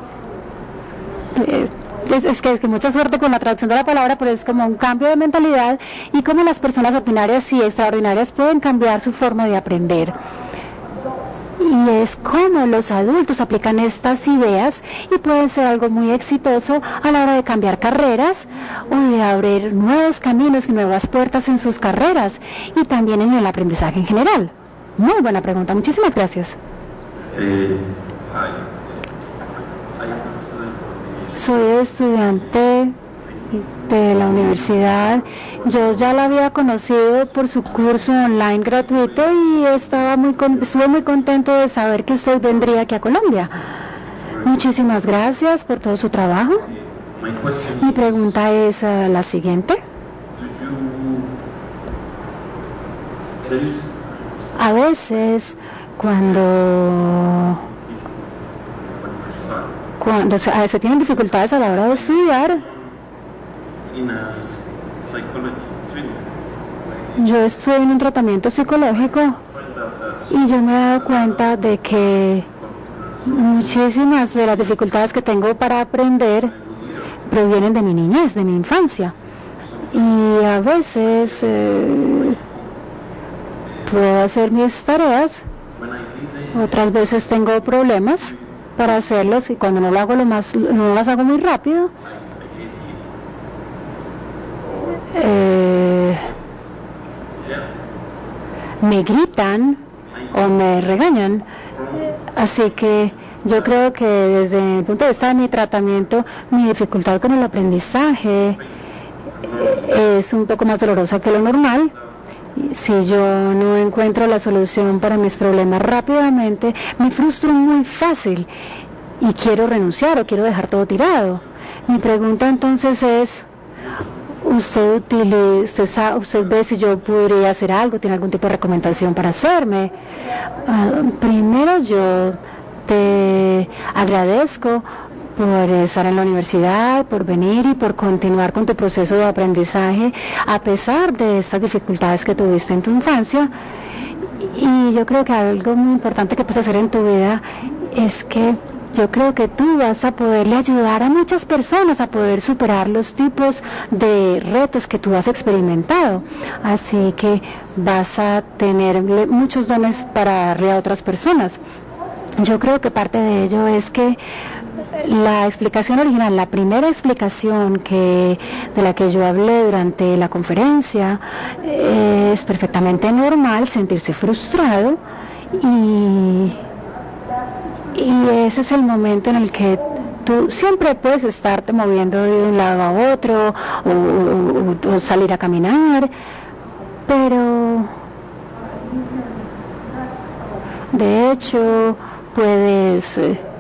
Es que mucha suerte con la traducción de la palabra, pero es como un cambio de mentalidad y cómo las personas ordinarias y extraordinarias pueden cambiar su forma de aprender. Y es cómo los adultos aplican estas ideas y pueden ser algo muy exitoso a la hora de cambiar carreras o de abrir nuevos caminos y nuevas puertas en sus carreras y también en el aprendizaje en general. Muy buena pregunta, muchísimas gracias. Soy estudiante de la universidad. Yo ya la había conocido por su curso online gratuito y estuve muy contento de saber que usted vendría aquí a Colombia. Muchísimas gracias por todo su trabajo. Mi pregunta es la siguiente. A veces cuando se tienen dificultades a la hora de estudiar, yo estoy en un tratamiento psicológico y yo me he dado cuenta de que muchísimas de las dificultades que tengo para aprender provienen de mi niñez, de mi infancia. Y a veces puedo hacer mis tareas, otras veces tengo problemas para hacerlos y cuando no las hago muy rápido, me gritan o me regañan. Así que yo creo que desde el punto de vista de mi tratamiento, mi dificultad con el aprendizaje es un poco más dolorosa que lo normal. Si yo no encuentro la solución para mis problemas rápidamente, me frustro muy fácil y quiero renunciar o quiero dejar todo tirado. Mi pregunta entonces es, ¿usted ve si yo podría hacer algo? ¿Tiene algún tipo de recomendación para hacerme? Primero yo te agradezco por estar en la universidad, por venir y por continuar con tu proceso de aprendizaje a pesar de estas dificultades que tuviste en tu infancia. Y yo creo que algo muy importante que puedes hacer en tu vida es que yo creo que tú vas a poderle ayudar a muchas personas a poder superar los tipos de retos que tú has experimentado. Así que vas a tener muchos dones para darle a otras personas. Yo creo que parte de ello es que la explicación original, la primera explicación de la que yo hablé durante la conferencia, es perfectamente normal sentirse frustrado y ese es el momento en el que tú siempre puedes estarte moviendo de un lado a otro o salir a caminar, pero de hecho puedes...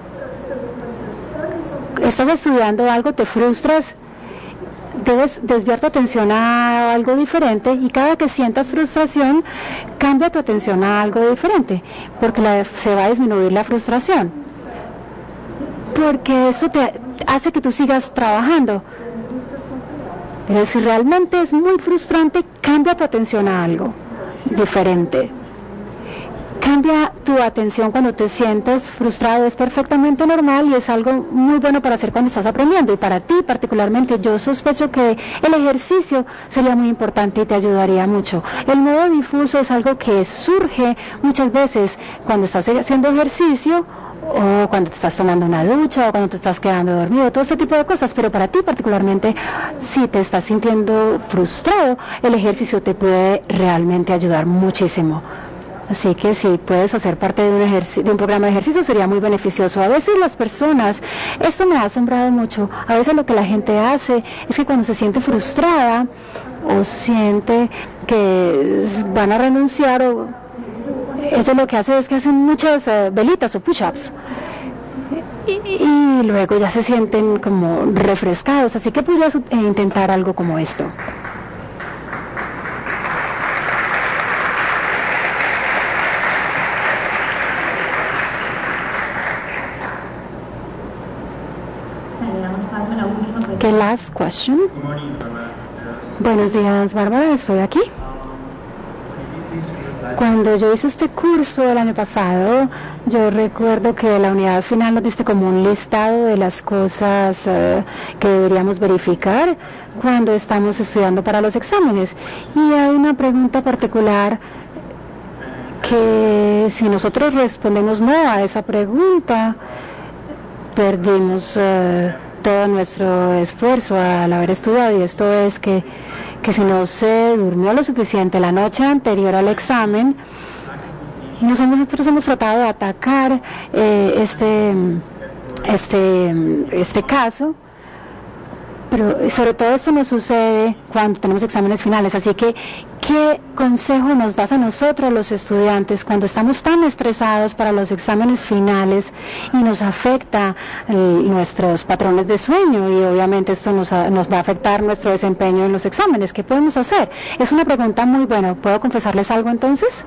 estás estudiando algo, te frustras, debes desviar tu atención a algo diferente y cada que sientas frustración, cambia tu atención a algo diferente, porque se va a disminuir la frustración. Porque eso te hace que tú sigas trabajando. Pero si realmente es muy frustrante, cambia tu atención a algo diferente. Cambia tu atención cuando te sientes frustrado, es perfectamente normal y es algo muy bueno para hacer cuando estás aprendiendo. Y para ti particularmente, yo sospecho que el ejercicio sería muy importante y te ayudaría mucho. El modo difuso es algo que surge muchas veces cuando estás haciendo ejercicio o cuando te estás tomando una ducha o cuando te estás quedando dormido, todo ese tipo de cosas. Pero para ti particularmente, si te estás sintiendo frustrado, el ejercicio te puede realmente ayudar muchísimo. Así que si puedes hacer parte de un programa de ejercicio sería muy beneficioso. A veces las personas, esto me ha asombrado mucho, a veces lo que la gente hace es que cuando se siente frustrada o siente que van a renunciar, eso lo que hace es que hacen muchas velitas o push-ups. Y luego ya se sienten como refrescados, así que podrías intentar algo como esto. Okay, last question. Buenos días, Bárbara, estoy aquí. Cuando yo hice este curso el año pasado, yo recuerdo que la unidad final nos diste como un listado de las cosas que deberíamos verificar cuando estamos estudiando para los exámenes. Y hay una pregunta particular que si nosotros respondemos no a esa pregunta, perdimos todo nuestro esfuerzo al haber estudiado, y esto es que si no se durmió lo suficiente la noche anterior al examen, y nosotros hemos tratado de atacar este caso, pero sobre todo esto nos sucede cuando tenemos exámenes finales. Así que, ¿qué consejo nos das a nosotros los estudiantes cuando estamos tan estresados para los exámenes finales y nos afecta nuestros patrones de sueño, y obviamente esto nos va a afectar nuestro desempeño en los exámenes? ¿Qué podemos hacer? Es una pregunta muy buena. ¿Puedo confesarles algo entonces?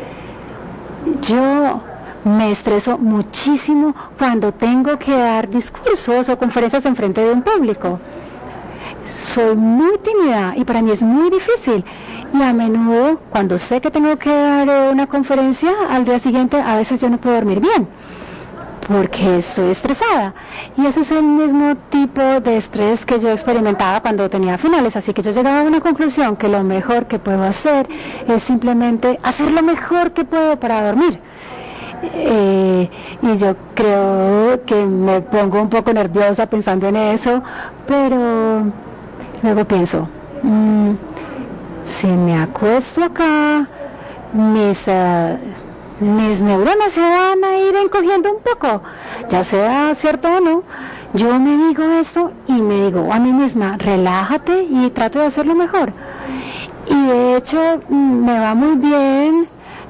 Yo me estreso muchísimo cuando tengo que dar discursos o conferencias en frente de un público. Soy muy tímida y para mí es muy difícil, y a menudo cuando sé que tengo que dar una conferencia al día siguiente, a veces yo no puedo dormir bien porque estoy estresada, y ese es el mismo tipo de estrés que yo experimentaba cuando tenía finales. Así que yo llegaba a una conclusión que lo mejor que puedo hacer es simplemente hacer lo mejor que puedo para dormir. Y yo creo que me pongo un poco nerviosa pensando en eso, pero luego pienso, si me acuesto acá, mis neuronas se van a ir encogiendo un poco, ya sea cierto o no. Yo me digo esto y me digo a mí misma, relájate y trato de hacerlo mejor. Y de hecho me va muy bien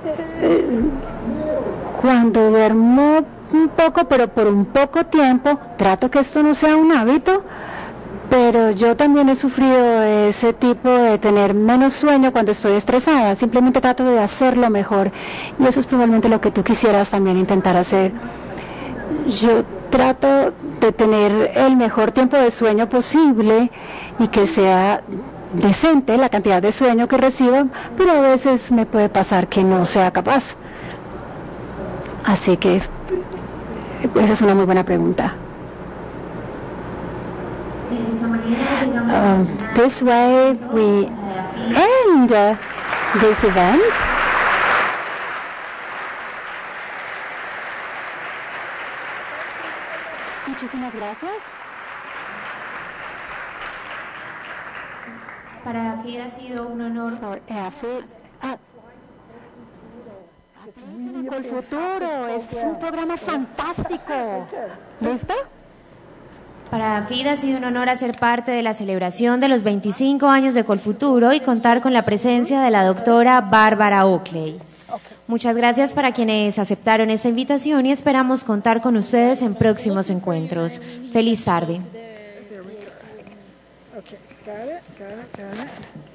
cuando duermo un poco, pero por un poco tiempo. Trato que esto no sea un hábito, pero yo también he sufrido ese tipo de tener menos sueño cuando estoy estresada. Simplemente trato de hacerlo mejor, y eso es probablemente lo que tú quisieras también intentar hacer. Yo trato de tener el mejor tiempo de sueño posible y que sea decente la cantidad de sueño que recibo, pero a veces me puede pasar que no sea capaz. Así que esa es una muy buena pregunta. This way we end this event. Muchísimas gracias. Para AFID ha sido un honor. Colfuturo es un programa fantástico. ¿Listo? Para AFID ha sido un honor hacer parte de la celebración de los 25 años de Colfuturo y contar con la presencia de la doctora Bárbara Oakley. Muchas gracias para quienes aceptaron esta invitación y esperamos contar con ustedes en próximos encuentros. Feliz tarde. Okay, got it.